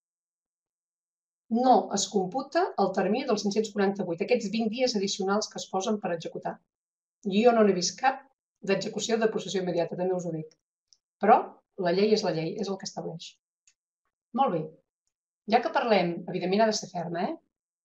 No es computa el termini del cinc-cents quaranta-vuit, aquests vint dies addicionals que es posen per executar. Jo no n'he vist cap d'execució de possessió immediata, també us ho dic. Però la llei és la llei, és el que estableix. Molt bé. Ja que parlem, evidentment ha de ser ferma, eh?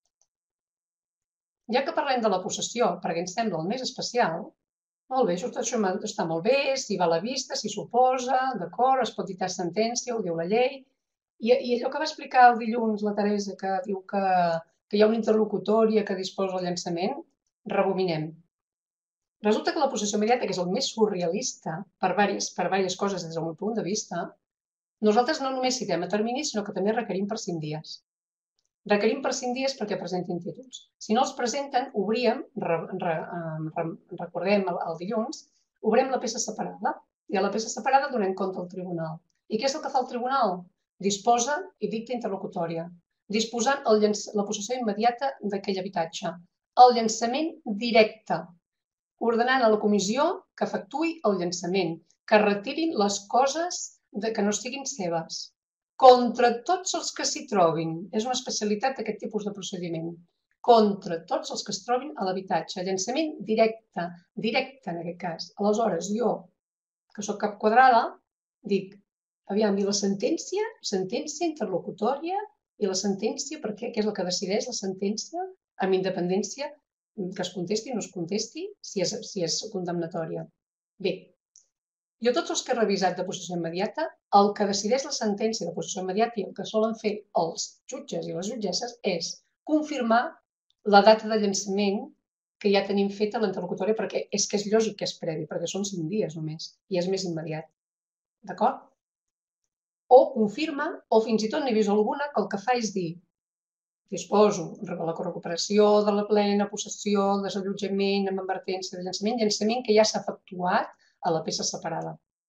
Ja que parlem de la possessió, perquè ens sembla el més especial, molt bé, això està molt bé, si va a la vista, si s'oposa, d'acord, es pot dictar sentència, ho diu la llei, i allò que va explicar el dilluns la Teresa, que diu que hi ha una interlocutòria que disposa el llançament, rebobinem. Resulta que la possessió immediata, que és el més surrealista per diverses coses des del meu punt de vista, nosaltres no només citem a termini, sinó que també requerim per cinc dies. Requerim per cinc dies perquè presentin títols. Si no els presenten, obríem, recordem el dilluns, obrem la peça separada i a la peça separada donem compte al tribunal. I què és el que fa el tribunal? Disposa i dicta interlocutòria, disposant el llanç... la possessió immediata d'aquell habitatge, el llançament directe, ordenant a la comissió que efectuï el llançament, que retirin les coses de que no siguin seves, contra tots els que s'hi trobin. És una especialitat d'aquest tipus de procediment. Contra tots els que es trobin a l'habitatge. Llançament directe, directe en aquest cas. Aleshores, jo, que soc cap quadrada, dic, aviam, i la sentència, sentència interlocutòria, i la sentència, per què? Què és el que decideix la sentència amb independència que es contesti o no es contesti si és, si és condemnatòria? Bé, jo tots els que he revisat de possessió immediata, el que decideix la sentència de possessió immediata i el que solen fer els jutges i les jutgesses és confirmar la data de llançament que ja tenim feta a l'interlocutòria, perquè és que és lògic que és previ, perquè són cinc dies només i és més immediat. D'acord? O confirma, o fins i tot n'he vist alguna que el que fa és dir disposo la recuperació de la plena possessió, desallotjament, amb advertència de llançament, llançament que ja s'ha efectuat a la peça separada.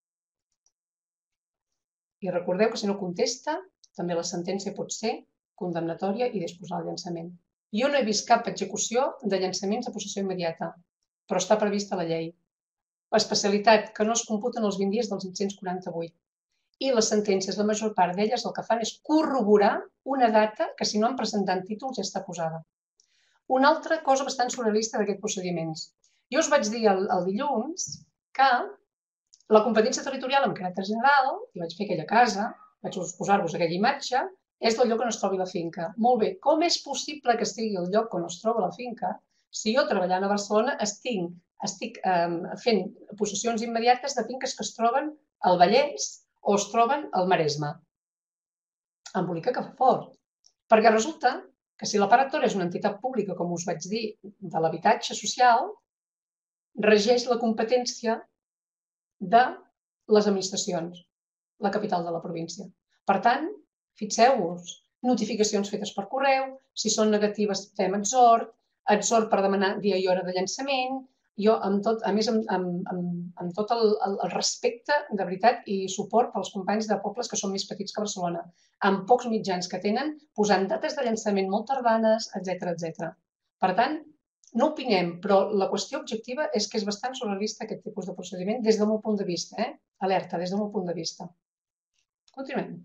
I recordeu que si no contesta, també la sentència pot ser condemnatòria i disposar el llançament. Jo no he vist cap execució de llançaments de possessió immediata, però està prevista a la llei. Especialitat que no es computen els vint dies dels cinc-cents quaranta-vuit. I les sentències, la major part d'elles, el que fan és corroborar una data que, si no han presentat títols, ja està posada. Una altra cosa bastant surrealista d'aquests procediments. Jo us vaig dir el, el dilluns que la competència territorial amb caràcter general, i vaig fer aquella casa, vaig posar-vos aquella imatge, és del lloc on es trobi la finca. Molt bé, com és possible que estigui el lloc on es troba la finca si jo, treballant a Barcelona, estic, estic eh, fent possessions immediates de finques que es troben al Vallès o es troben al Maresme? Embolica que fa fort. Perquè resulta que si la part actora és una entitat pública, com us vaig dir, de l'habitatge social, regeix la competència de les administracions, la capital de la província. Per tant, fixeu-vos, notificacions fetes per correu, si són negatives fem exhort, exhort per demanar dia i hora de llançament. Jo, amb tot, a més, amb, amb, amb, amb tot el, el, el respecte, de veritat, i suport pels companys de pobles que són més petits que Barcelona, amb pocs mitjans que tenen, posant dates de llançament molt tardanes, etcètera, etcètera. Per tant, no opinem, però la qüestió objectiva és que és bastant surrealista aquest tipus de procediment des del meu punt de vista, eh? Alerta, des del meu punt de vista. Continuem.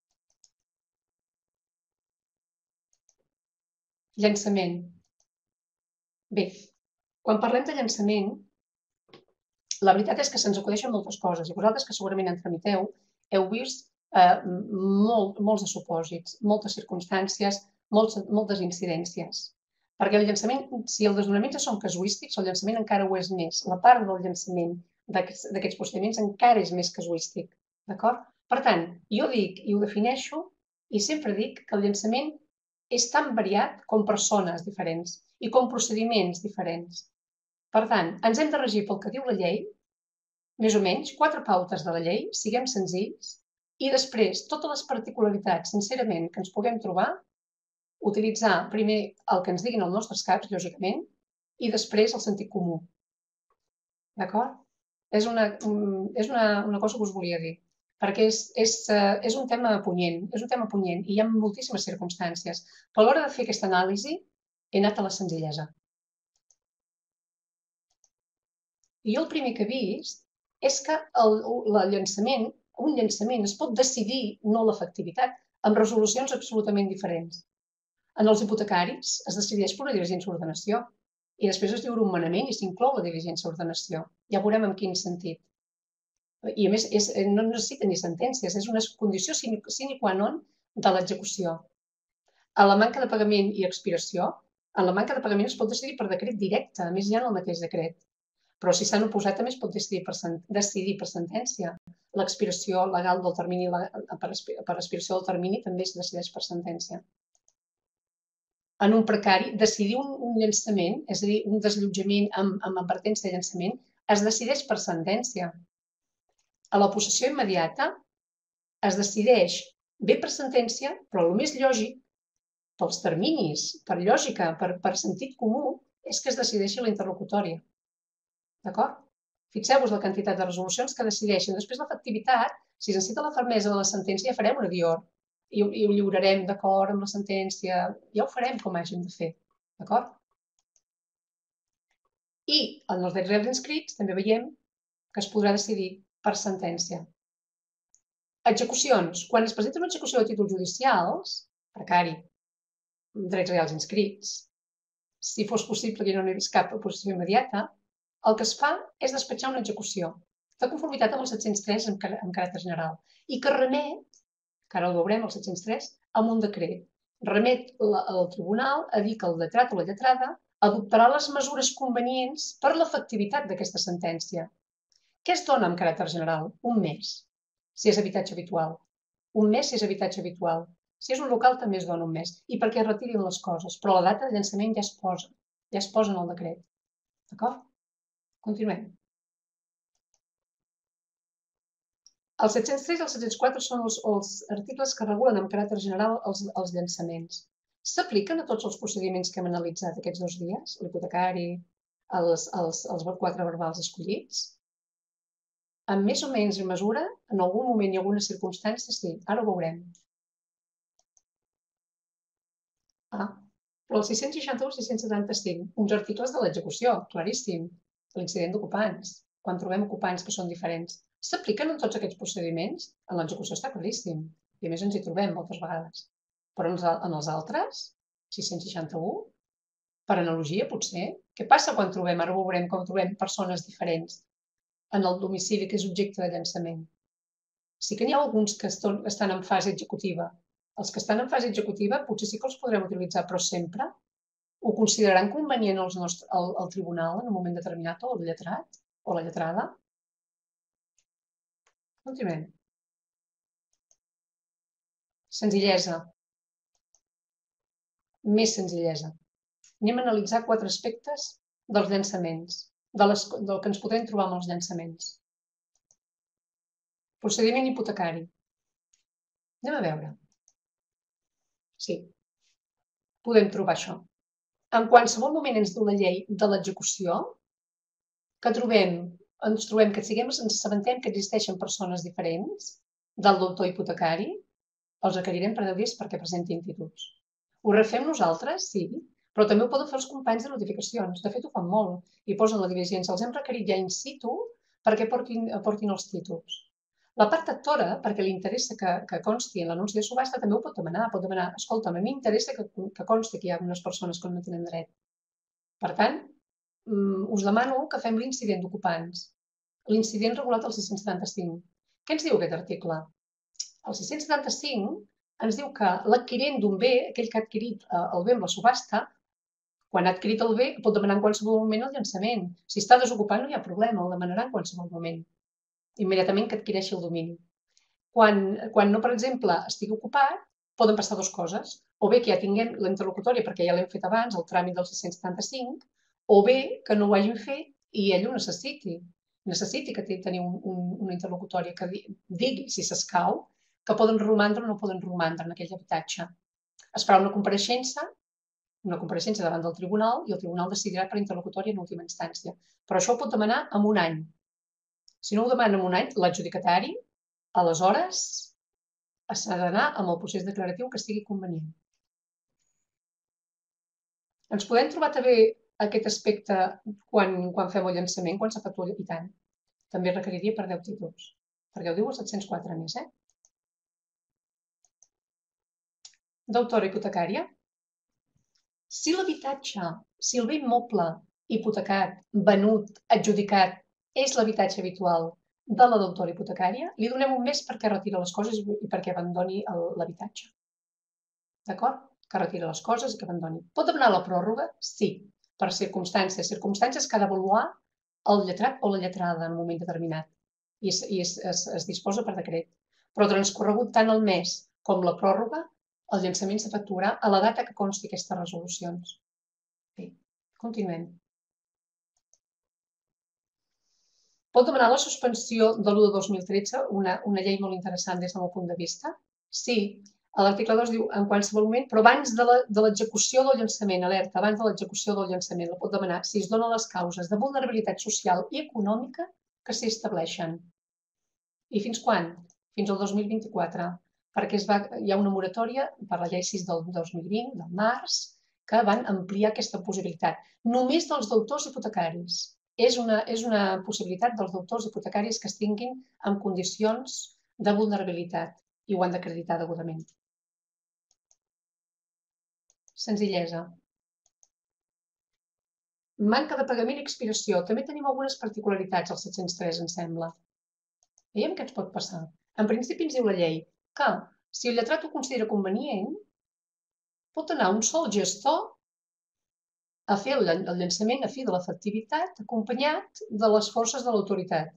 Llançament. Bé, quan parlem de llançament, la veritat és que se'ns acudeixen moltes coses i vosaltres que segurament en tramiteu heu vist eh, molt, molts de supòsits, moltes circumstàncies, molts, moltes incidències. Perquè el llançament, si els desnonaments ja són casuístics, el llançament encara ho és més. La part del llançament d'aquests procediments encara és més casuístic. D'acord? Per tant, jo dic i ho defineixo i sempre dic que el llançament és tan variat com persones diferents i com procediments diferents. Per tant, ens hem de regir pel que diu la llei, més o menys, quatre pautes de la llei, siguem senzills, i després totes les particularitats, sincerament, que ens puguem trobar, utilitzar primer el que ens diguin els nostres caps, lògicament, i després el sentit comú. D'acord? És una, és una, una cosa que us volia dir, perquè és, és, és un tema punyent, és un tema punyent, i hi ha moltíssimes circumstàncies. Però a l'hora de fer aquesta anàlisi, he anat a la senzillesa. I jo el primer que he vist és que el, el llançament, un llançament es pot decidir, no l'efectivitat, amb resolucions absolutament diferents. En els hipotecaris es decideix per una diligència d'ordenació i després es lliura un manament i s'inclou la diligència d'ordenació. Ja veurem en quin sentit. I a més, és, no necessita ni sentències, és una condició sine qua non de l'execució. A la manca de pagament i expiració, en la manca de pagament es pot decidir per decret directe, a més hi ha en el mateix decret. Però si s'han oposat també es pot decidir per, decidir per sentència. L'expiració legal del termini, per, per expiració del termini també es decideix per sentència. En un precari, decidir un, un llançament, és a dir, un desallotjament amb, amb advertència de llançament, es decideix per sentència. A la possessió immediata es decideix bé per sentència, però el més lògic, pels terminis, per lògica, per, per sentit comú, és que es decideixi la interlocutòria. D'acord? Fixeu-vos la quantitat de resolucions que decideixen. Després l'efectivitat, si es necessita la fermesa de la sentència, ja farem una dior i ho, i ho lliurarem d'acord amb la sentència. Ja ho farem com hàgim de fer, d'acord? I en els drets reals inscrits també veiem que es podrà decidir per sentència. Execucions. Quan es presenta una execució de títols judicials, precari, drets reals inscrits, si fos possible que no n'hi hagués cap oposició immediata, el que es fa és despatxar una execució de conformitat amb el set-cents tres en, en caràcter general i que remet, que ara ho veurem, el set-cents tres, amb un decret. Remet la, al tribunal a dir que el lletrat o la lletrada adoptarà les mesures convenients per l'efectivitat d'aquesta sentència. Què es dona amb caràcter general? Un mes, si és habitatge habitual. Un mes si és habitatge habitual. Si és un local també es dona un mes. I perquè es retirin les coses. Però la data de llançament ja es posa. Ja es posa en el decret. D'acord? Continuem. Els set-cents tres i els set-cents quatre són els, els articles que regulen amb caràcter general els, els llançaments. S'apliquen a tots els procediments que hem analitzat aquests dos dies? L'hipotecari, els, els, els quatre verbals escollits? En més o menys mesura, en algun moment i alguna circumstància, sí. Ara ho veurem. Ah, però el sis-cents seixanta-u i sis-cents setanta-cinc, uns articles de l'execució, claríssim. L'incident d'ocupants, quan trobem ocupants que són diferents. S'apliquen en tots aquests procediments? En l'execució està claríssim. I a més ens hi trobem moltes vegades. Però en els altres, sis-cents seixanta-u, per analogia potser, què passa quan trobem, ara ho veurem, com trobem persones diferents en el domicili que és objecte de llançament? Sí que n'hi ha alguns que estan en fase executiva. Els que estan en fase executiva potser sí que els podrem utilitzar, però sempre ho consideraran convenient els nostres, el, el tribunal en un moment determinat, o el lletrat, o la lletrada. Continuem. Senzillesa. Més senzillesa. Anem a analitzar quatre aspectes dels llançaments, de les, del que ens podem trobar amb els llançaments. Procediment hipotecari. Anem a veure. Sí, podem trobar això. En qualsevol moment ens diu la llei de l'execució que trobem, ens trobem que siguem, ens assabentem que existeixen persones diferents del deutor hipotecari, els requerirem per deu dies perquè presentin títols. Ho refem nosaltres? Sí, però també ho poden fer els companys de notificacions. De fet, ho fan molt i posen la diligència. Els hem requerit ja in situ perquè portin, portin els títols. La part actora, perquè li interessa que, que consti en l'anunci de subhasta, també ho pot demanar. Pot demanar, escolta'm, a mi m'interessa que, que consti que hi ha unes persones que no tenen dret. Per tant, us demano que fem l'incident d'ocupants. L'incident regulat al sis-cents setanta-cinc. Què ens diu aquest article? El sis-cents setanta-cinc ens diu que l'adquirent d'un bé, aquell que ha adquirit el bé amb la subhasta, quan ha adquirit el bé, pot demanar en qualsevol moment el llançament. Si està desocupat no hi ha problema, el demanarà en qualsevol moment, immediatament que adquireixi el domini. Quan, quan no, per exemple, estigui ocupat, poden passar dues coses. O bé que ja tinguem la interlocutòria, perquè ja l'hem fet abans, el tràmit del sis-cents setanta-cinc, o bé que no ho hagin fet i ell ho necessiti. Necessiti que tenir un, un, una interlocutòria que digui, si s'escau, que poden romandre o no poden romandre en aquell habitatge. Es farà una compareixença, una compareixença davant del tribunal i el tribunal decidirà per interlocutòria en última instància. Però això ho pot demanar en un any. Si no ho demana en un any, l'adjudicatari, aleshores s'ha d'anar amb el procés declaratiu que estigui convenient. Ens podem trobar també aquest aspecte quan, quan fem el llançament, quan s'efectua i tant. També requeriria per deu títols, perquè ho diu el set-cents quatre més, eh? Deutora hipotecària. Si l'habitatge, si el bé immoble hipotecat, venut, adjudicat, és l'habitatge habitual de la deutora hipotecària, li donem un mes perquè retira les coses i perquè abandoni l'habitatge. D'acord? Que retira les coses i que abandoni. Pot demanar la pròrroga? Sí, per circumstàncies. Circumstàncies que ha d'avaluar el lletrat o la lletrada en un moment determinat i es, i es, es, es disposa per decret. Però transcorregut tant el mes com la pròrroga, el llançament s'efectuarà a la data que consti aquestes resolucions. Bé, continuem. Pot demanar la suspensió de l'u de dos mil tretze, una, una llei molt interessant des del meu punt de vista? Sí, L'article dos diu, en qualsevol moment, però abans de l'execució del llançament, alerta, abans de l'execució del llançament, la pot demanar si es donen les causes de vulnerabilitat social i econòmica que s'hi estableixen. I fins quan? Fins al dos mil vint-i-quatre, perquè es va, hi ha una moratòria per la llei sis del dos mil vint, del març, que van ampliar aquesta possibilitat. Només dels deutors hipotecaris. És una, és una possibilitat dels deutors hipotecaris que es tinguin en condicions de vulnerabilitat i ho han d'acreditar degudament. Senzillesa. Manca de pagament i expiració. També tenim algunes particularitats al set-cents tres, em sembla. Veiem què ens pot passar. En principi ens diu la llei que si el lletrat ho considera convenient, pot anar un sol gestor a fer el llançament a fi de l'efectivitat acompanyat de les forces de l'autoritat.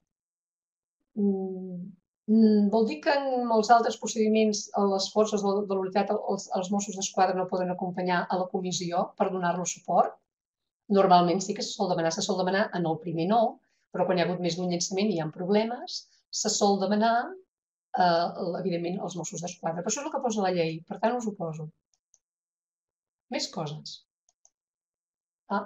Vol dir que en molts altres procediments les forces de l'autoritat, els Mossos d'Esquadra no poden acompanyar a la comissió per donar-lo suport? Normalment sí que se sol demanar, se sol demanar en el primer no, però quan hi ha hagut més d'un llançament i hi ha problemes, se sol demanar, evidentment, els Mossos d'Esquadra. Però això és el que posa la llei, per tant us ho poso. Més coses. Ah.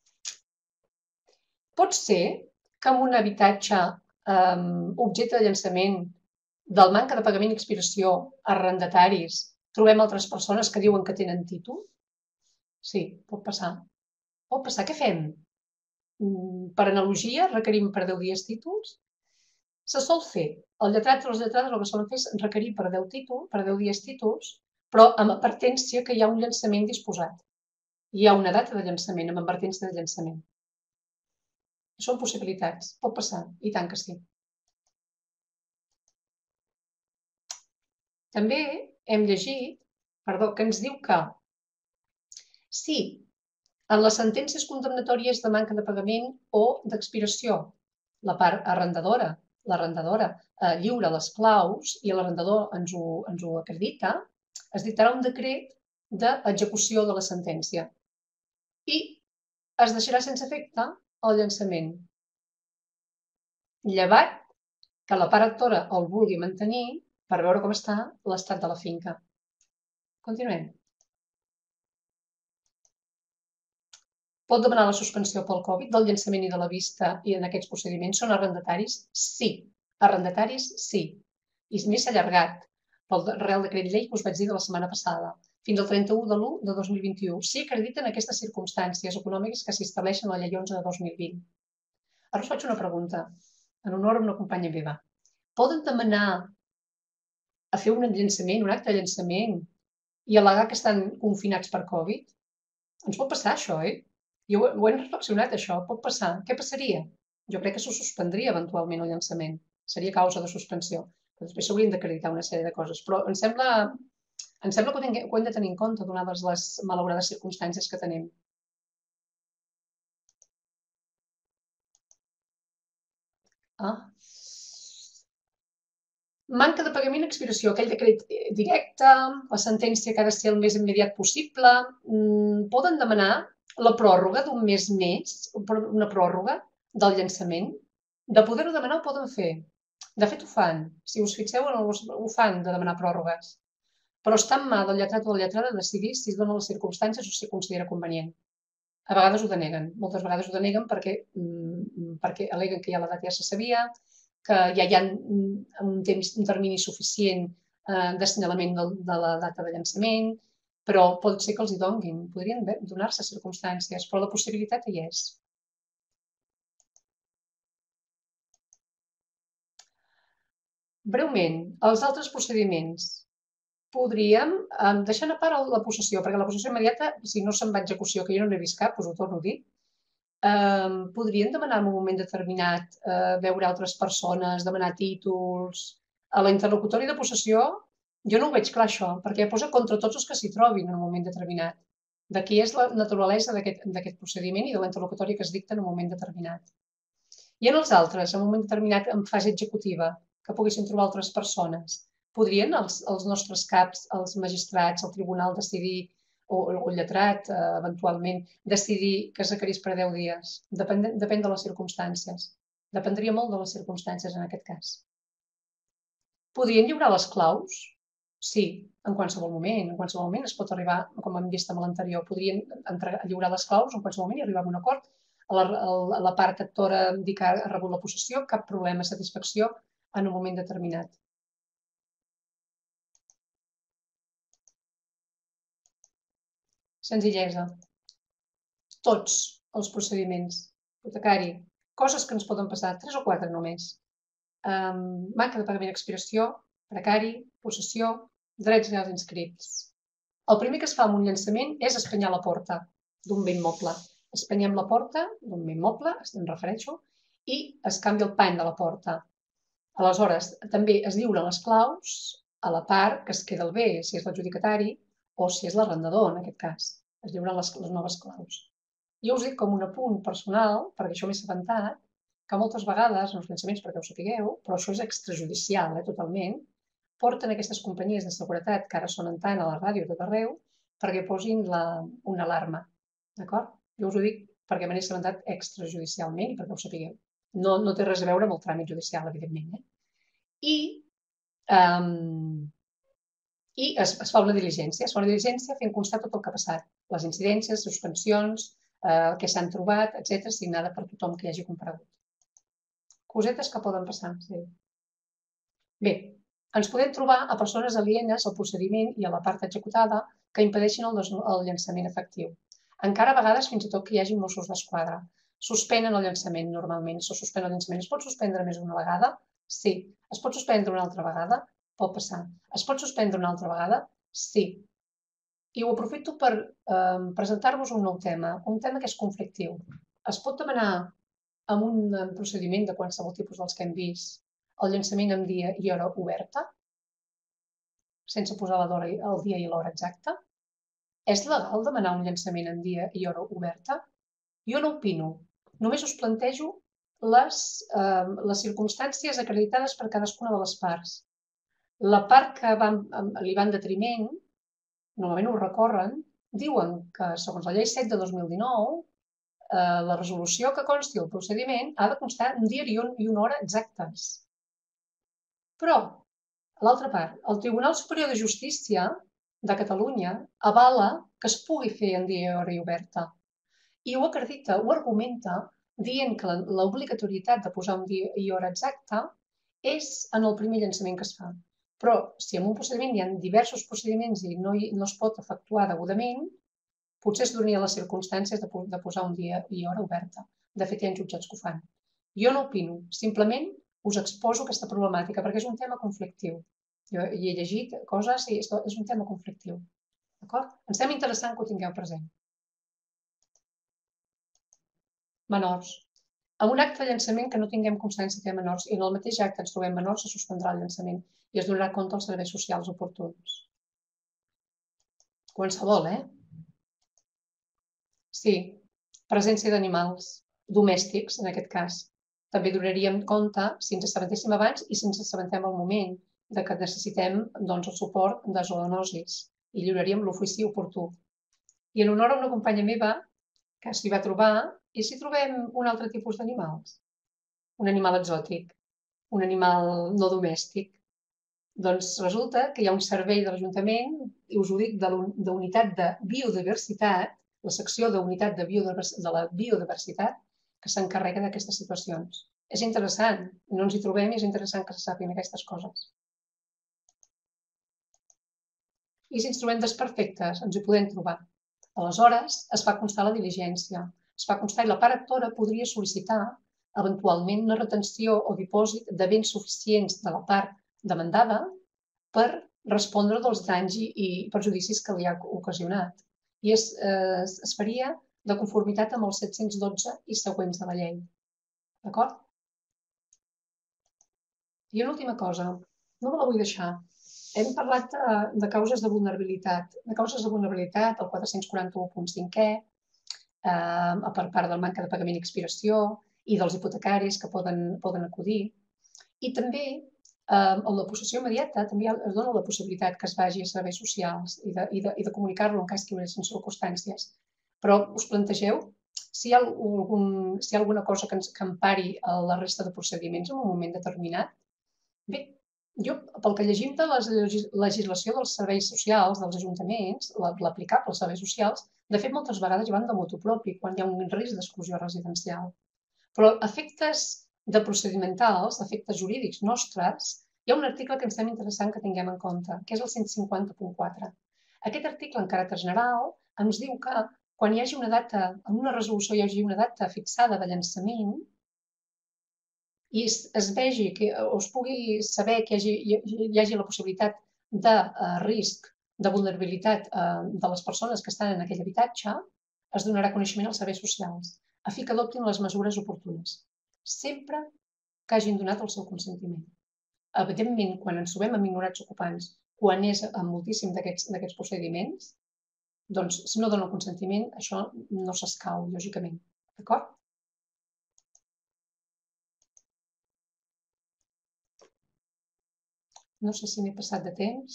Pot ser que en un habitatge objecte de llançament del manca de pagament i expiració arrendataris trobem altres persones que diuen que tenen títol? Sí, pot passar. Pot passar. Què fem? Per analogia, requerim per deu dies títols? Se sol fer. El lletrat o les lletrades el que solen fer és requerir per deu títols, per deu dies títols, però amb advertència que hi ha un llançament disposat. Hi ha una data de llançament, amb advertència de llançament. Són possibilitats. Pot passar. I tant que sí. També hem llegit, perdó, que ens diu que si en les sentències condemnatòries de manca de pagament o d'expiració, la part arrendadora, l'arrendadora lliura les claus i l'arrendador ens ho acredita, es dictarà un decret d'execució de la sentència i es deixarà sense efecte el llançament, llevat que la part actora el vulgui mantenir per veure com està l'estat de la finca. Continuem. Pot demanar la suspensió pel Covid del llançament i de la vista i en aquests procediments són arrendataris? Sí. Arrendataris, sí. I més allargat pel Real Decret Llei que us vaig dir de la setmana passada, fins al trenta-u de l'u de dos mil vint-i-u, si acrediten aquestes circumstàncies econòmiques que s'estableixen a la llei onze de dos mil vint. Ara us faig una pregunta, en honor a una companya meva. Poden demanar a fer un llançament, un acte de llançament, i al·legar que estan confinats per Covid? Ens pot passar això, oi? I ho hem reflexionat, això. Pot passar. Què passaria? Jo crec que s'ho suspendria eventualment el llançament. Seria causa de suspensió. Però després s'haurien d'acreditar una sèrie de coses. Però em sembla, em sembla que ho hem de tenir en compte, donades les malaurades circumstàncies que tenim. Ah. Manca de pagament i expiració. Aquell decret directe, la sentència que ha de ser el més immediat possible. Poden demanar la pròrroga d'un mes més, una pròrroga del llançament. De poder-ho demanar ho poden fer. De fet ho fan. Si us fixeu, ho fan de demanar pròrrogues. Però està en mà del lletrat o de la lletrada decidir si es donen les circumstàncies o si considera convenient. A vegades ho deneguen. Moltes vegades ho deneguen perquè al·leguen que ja la data ja se sabia, que ja hi ha un termini suficient d'assenyalament de la data de llançament, però pot ser que els hi donin, podrien donar-se circumstàncies, però la possibilitat hi és. Breument, els altres procediments. Podríem, deixant a part la possessió, perquè la possessió immediata, si no se'n va a execució, que jo no n'he vist cap, us ho torno a dir, podrien demanar en un moment determinat veure altres persones, demanar títols. A la interlocutori de possessió jo no ho veig clar això, perquè posa contra tots els que s'hi trobin en un moment determinat. D'aquí és la naturalesa d'aquest procediment i de la interlocutòria que es dicta en un moment determinat. I en els altres, en un moment determinat en fase executiva, que poguessin trobar altres persones, podrien els nostres caps, els magistrats, el tribunal decidir o el lletrat, eventualment, decidir que es requerís per deu dies. Depèn de les circumstàncies. Dependria molt de les circumstàncies en aquest cas. Podrien lliurar les claus? Sí. en qualsevol moment. En qualsevol moment es pot arribar, com hem vist amb l'anterior, podrien lliurar les claus en qualsevol moment i arribar a un acord. A la, a la part actora dir que ha rebut la possessió, cap problema, satisfacció en un moment determinat. Senzillesa. Tots els procediments. Hipotecari. Coses que ens poden passar, tres o quatre només. Um, manca de pagament expiració, precari, possessió, drets reals inscrits. El primer que es fa amb un llançament és espanyar la porta d'un bé immoble. Espanyem la porta d'un bé immoble, em refereixo, i es canvia el pany de la porta. Aleshores, també es lliuren les claus a la part que es queda el bé, si és l'adjudicatari o si és l'arrendador, en aquest cas. Es lliuren les, les noves claus. Jo us dic com un apunt personal, perquè això m'he assabentat, que moltes vegades, en els llançaments, perquè ho sapigueu, però això és extrajudicial, eh, totalment, porten aquestes companyies de seguretat, que ara sonen tant a la ràdio tot arreu, perquè posin la, una alarma. D'acord? Jo us ho dic perquè me n'he assabentat extrajudicialment i perquè ho sapigueu. No, no té res a veure amb el tràmit judicial, evidentment. Eh? I, um, i es, es fa una diligència. Es fa una diligència fent constar tot el que ha passat. Les incidències, suspensions, eh, que s'han trobat, etcètera, signada per tothom que hi hagi comparegut. Cosetes que poden passar. Sí. Bé, ens podem trobar a persones alienes al procediment i a la part executada que impedeixin el, el llançament efectiu. Encara a vegades fins i tot que hi hagi Mossos d'Esquadra. Suspenen el llançament normalment. Se suspèn el llançament. Es pot suspendre més d'una vegada? Sí. Es pot suspendre una altra vegada? Pot passar. Es pot suspendre una altra vegada? Sí. I ho aprofito per eh, presentar-vos un nou tema, un tema que és conflictiu. Es pot demanar en un procediment de qualsevol tipus dels que hem vist el llançament en dia i hora oberta, sense posar el dia i l'hora exacta? És legal demanar un llançament en dia i hora oberta? Jo no opino. Només us plantejo les, eh, les circumstàncies acreditades per cadascuna de les parts. La part que van, li van detriment, normalment ho recorren, diuen que, segons la llei set de dos mil dinou, eh, la resolució que consti el procediment ha de constar un dia i una hora exactes. Però, a l'altra part, el Tribunal Superior de Justícia de Catalunya avala que es pugui fer en dia i hora oberta. I ho acredita, ho argumenta, dient que l'obligatorietat de posar un dia i hora exacta és en el primer llançament que es fa. Però, si en un procediment hi ha diversos procediments i no, no es pot efectuar degudament, potser es donarien les circumstàncies de, de posar un dia i hora oberta. De fet, hi ha jutjats que ho fan. Jo no opino, simplement us exposo aquesta problemàtica, perquè és un tema conflictiu. Jo hi he llegit coses i és un tema conflictiu. D'acord? Ens sembla interessant que ho tingueu present. Menors. En un acte de llançament que no tinguem constància que hi ha menors i en el mateix acte ens trobem menors, se suspendrà el llançament i es donarà compte als serveis socials oportuns. Qualsevol, eh? Sí, presència d'animals domèstics, en aquest cas. També donaríem compte si ens assabentéssim abans i si ens assabentem al moment de que necessitem doncs, el suport de zoonosis i lliuraríem l'ofici oportú. I en honor a una companya meva que s'hi va trobar, i si trobem un altre tipus d'animals? Un animal exòtic, un animal no domèstic. Doncs resulta que hi ha un servei de l'Ajuntament, i us ho dic, d'unitat de biodiversitat, la secció d'unitat de, de la biodiversitat, que s'encarrega d'aquestes situacions. És interessant, no ens hi trobem i és interessant que se sàpiguen aquestes coses. I si ens trobem desperfectes, ens hi podem trobar. Aleshores, es fa constar la diligència. Es fa constar i la part actora podria sol·licitar eventualment una retenció o dipòsit de béns suficients de la part demandada per respondre dels danys i perjudicis que li ha ocasionat. I es, eh, es faria de conformitat amb els set-cents dotze i següents de la llei. D'acord? I una última cosa, no me la vull deixar. Hem parlat de, de causes de vulnerabilitat. De causes de vulnerabilitat, el quatre-cents quaranta-u punt cinquè, eh, per part del manca de pagament i expiració i dels hipotecaris que poden, poden acudir. I també, eh, en la possessió immediata, també es dona la possibilitat que es vagi a serveis socials i de, i de, i de comunicar-lo en cas que hi haguessin circumstàncies. Però us plantegeu si hi ha, algun, si hi ha alguna cosa que ens que empari la resta de procediments en un moment determinat? Bé, Jo, pel que llegim de la legislació dels serveis socials dels ajuntaments, l'aplicable als serveis socials, de fet, moltes vegades hi van de motu propi, quan hi ha un risc d'exclusió residencial. Però efectes de procedimentals, efectes jurídics nostres, hi ha un article que ens sembla interessant que tinguem en compte, que és el cent cinquanta punt quatre. Aquest article, en caràcter general, ens diu que quan hi hagi una data, en una resolució hi hagi una data fixada de llançament, i es vegi que, o es pugui saber que hi hagi, hi hagi la possibilitat de uh, risc de vulnerabilitat uh, de les persones que estan en aquell habitatge, es donarà coneixement als serveis socials, a fi que adoptin les mesures oportunes, sempre que hagin donat el seu consentiment. Evidentment, quan ens trobem amb ignorats ocupants, quan és en moltíssim d'aquests procediments, doncs, si no dona el consentiment, això no s'escau, lògicament. D'acord? No sé si m'he passat de temps.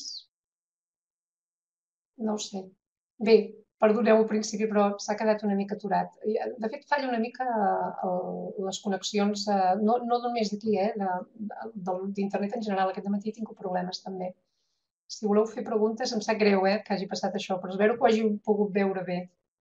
No ho sé. Bé, perdoneu al principi, però s'ha quedat una mica aturat. De fet, falla una mica les connexions, no només d'aquí, d'internet en general. Aquest matí he tingut problemes també. Si voleu fer preguntes, em sap greu que hagi passat això, però espero que ho hàgiu pogut veure bé.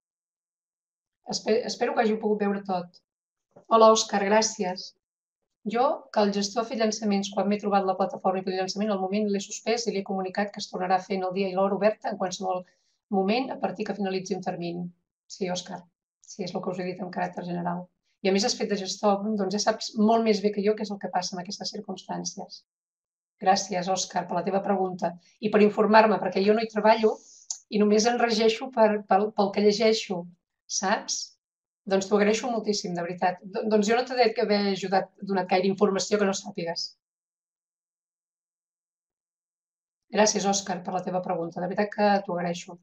Espero que hàgiu pogut veure tot. Hola, Òscar, gràcies. Jo, que el gestor ha fet llançaments quan m'he trobat la plataforma i per llançament, al moment l'he suspès i li he comunicat que es tornarà fent el dia i l'hora oberta en qualsevol moment a partir que finalitzi un termini. Sí, Òscar, sí, és el que us he dit en caràcter general. I a més has fet de gestor, doncs ja saps molt més bé que jo què és el que passa en aquestes circumstàncies. Gràcies, Òscar, per la teva pregunta i per informar-me, perquè jo no hi treballo i només em regeixo per, pel, pel que llegeixo, saps? Doncs t'ho agraeixo moltíssim, de veritat. Doncs jo no t'he d'haver ajudat, donat gaire informació que no sàpigues. Gràcies, Òscar, per la teva pregunta. De veritat que t'ho agraeixo.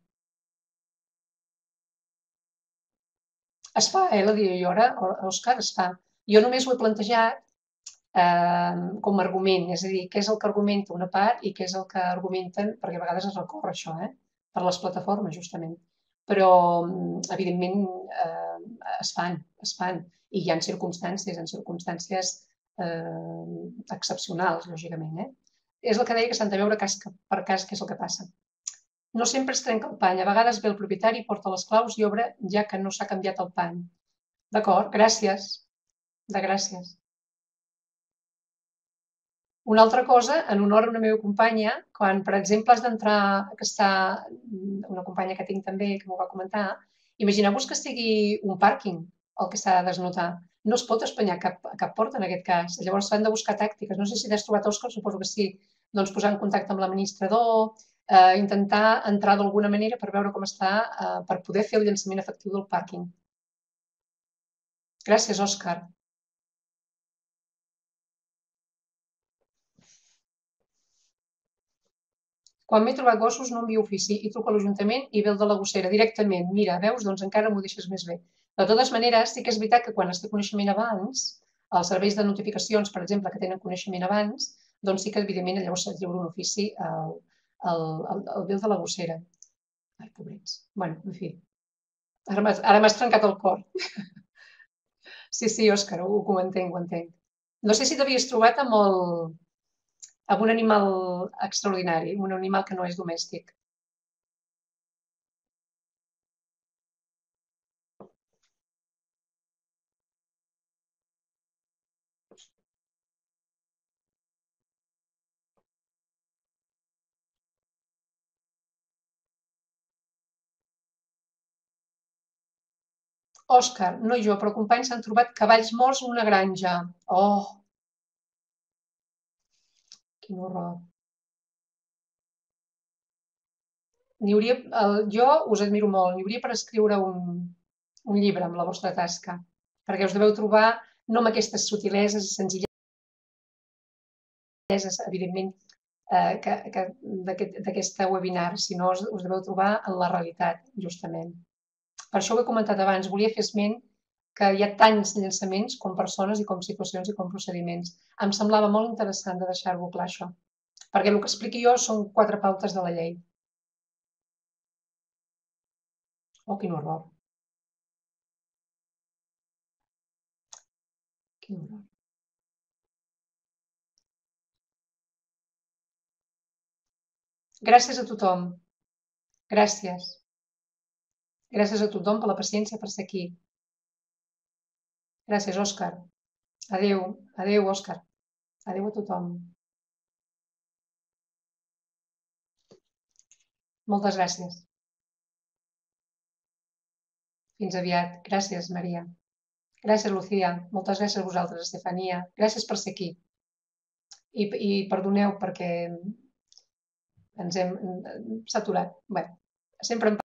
Es fa, eh, la dia i hora, Òscar, es fa. Jo només ho he plantejat eh, com a argument, és a dir, què és el que argumenta una part i què és el que argumenten, perquè a vegades es recorre això, eh, per les plataformes, justament. Però, evidentment, eh, es fan, es fan. I hi ha circumstàncies, en circumstàncies eh, excepcionals, lògicament. Eh? És el que deia que s'han de veure cas per cas què és el que passa. No sempre es trenca el pany. A vegades ve el propietari, porta les claus i obre ja que no s'ha canviat el pany. D'acord, gràcies. De gràcies. Una altra cosa, en honor a una meva companya, quan, per exemple, has d'entrar, que està una companya que tinc també, que m'ho va comentar, imagineu-vos que sigui un pàrquing el que s'ha de desnotar. No es pot espanyar cap, cap porta en aquest cas. Llavors s'han de buscar tàctiques. No sé si t'has trobat, Òscar, suposo que sí. Doncs posar en contacte amb l'administrador, eh, intentar entrar d'alguna manera per veure com està, eh, per poder fer el llançament efectiu del pàrquing. Gràcies, Òscar. Quan m'he trobat gossos no envio ofici i truco a l'Ajuntament i ve el de la gossera directament. Mira, veus, doncs encara m'ho deixes més bé. De totes maneres, sí que és veritat que quan es té coneixement abans, els serveis de notificacions, per exemple, que tenen coneixement abans, doncs sí que, evidentment, llavors se't lliura un ofici al, al, al, al ve el de la gossera. Ai, pobrets. Bueno, en fi. Ara m'has trencat el cor. Sí, sí, Òscar, ho, ho entenc, ho entenc. No sé si t'havies trobat amb el, amb un animal extraordinari, un animal que no és domèstic. Òscar, no jo, però companys s'han trobat cavalls morts en una granja. Oh, quin horror. N'hi hauria, el, jo us admiro molt, n'hi hauria per escriure un, un llibre amb la vostra tasca, perquè us deveu trobar no amb aquestes subtileses i senzilleses, evidentment, eh, que, que d'aquesta webinar, sinó us, us deveu trobar en la realitat, justament. Per això ho he comentat abans, volia fer esment que hi ha tants llançaments com persones i com situacions i com procediments. Em semblava molt interessant de deixar-ho clar, això, perquè el que expliqui jo són quatre pautes de la llei. Oh, quin horror. Quin horror. Gràcies a tothom. Gràcies. Gràcies a tothom per la paciència per ser aquí. Gràcies, Òscar. Adéu. Adéu, Òscar. Adéu a tothom. Moltes gràcies. Fins aviat. Gràcies, Maria. Gràcies, Lucía. Moltes gràcies a vosaltres, Estefania. Gràcies per ser aquí. I, i perdoneu perquè ens hem... s'ha aturat. Bé, sempre em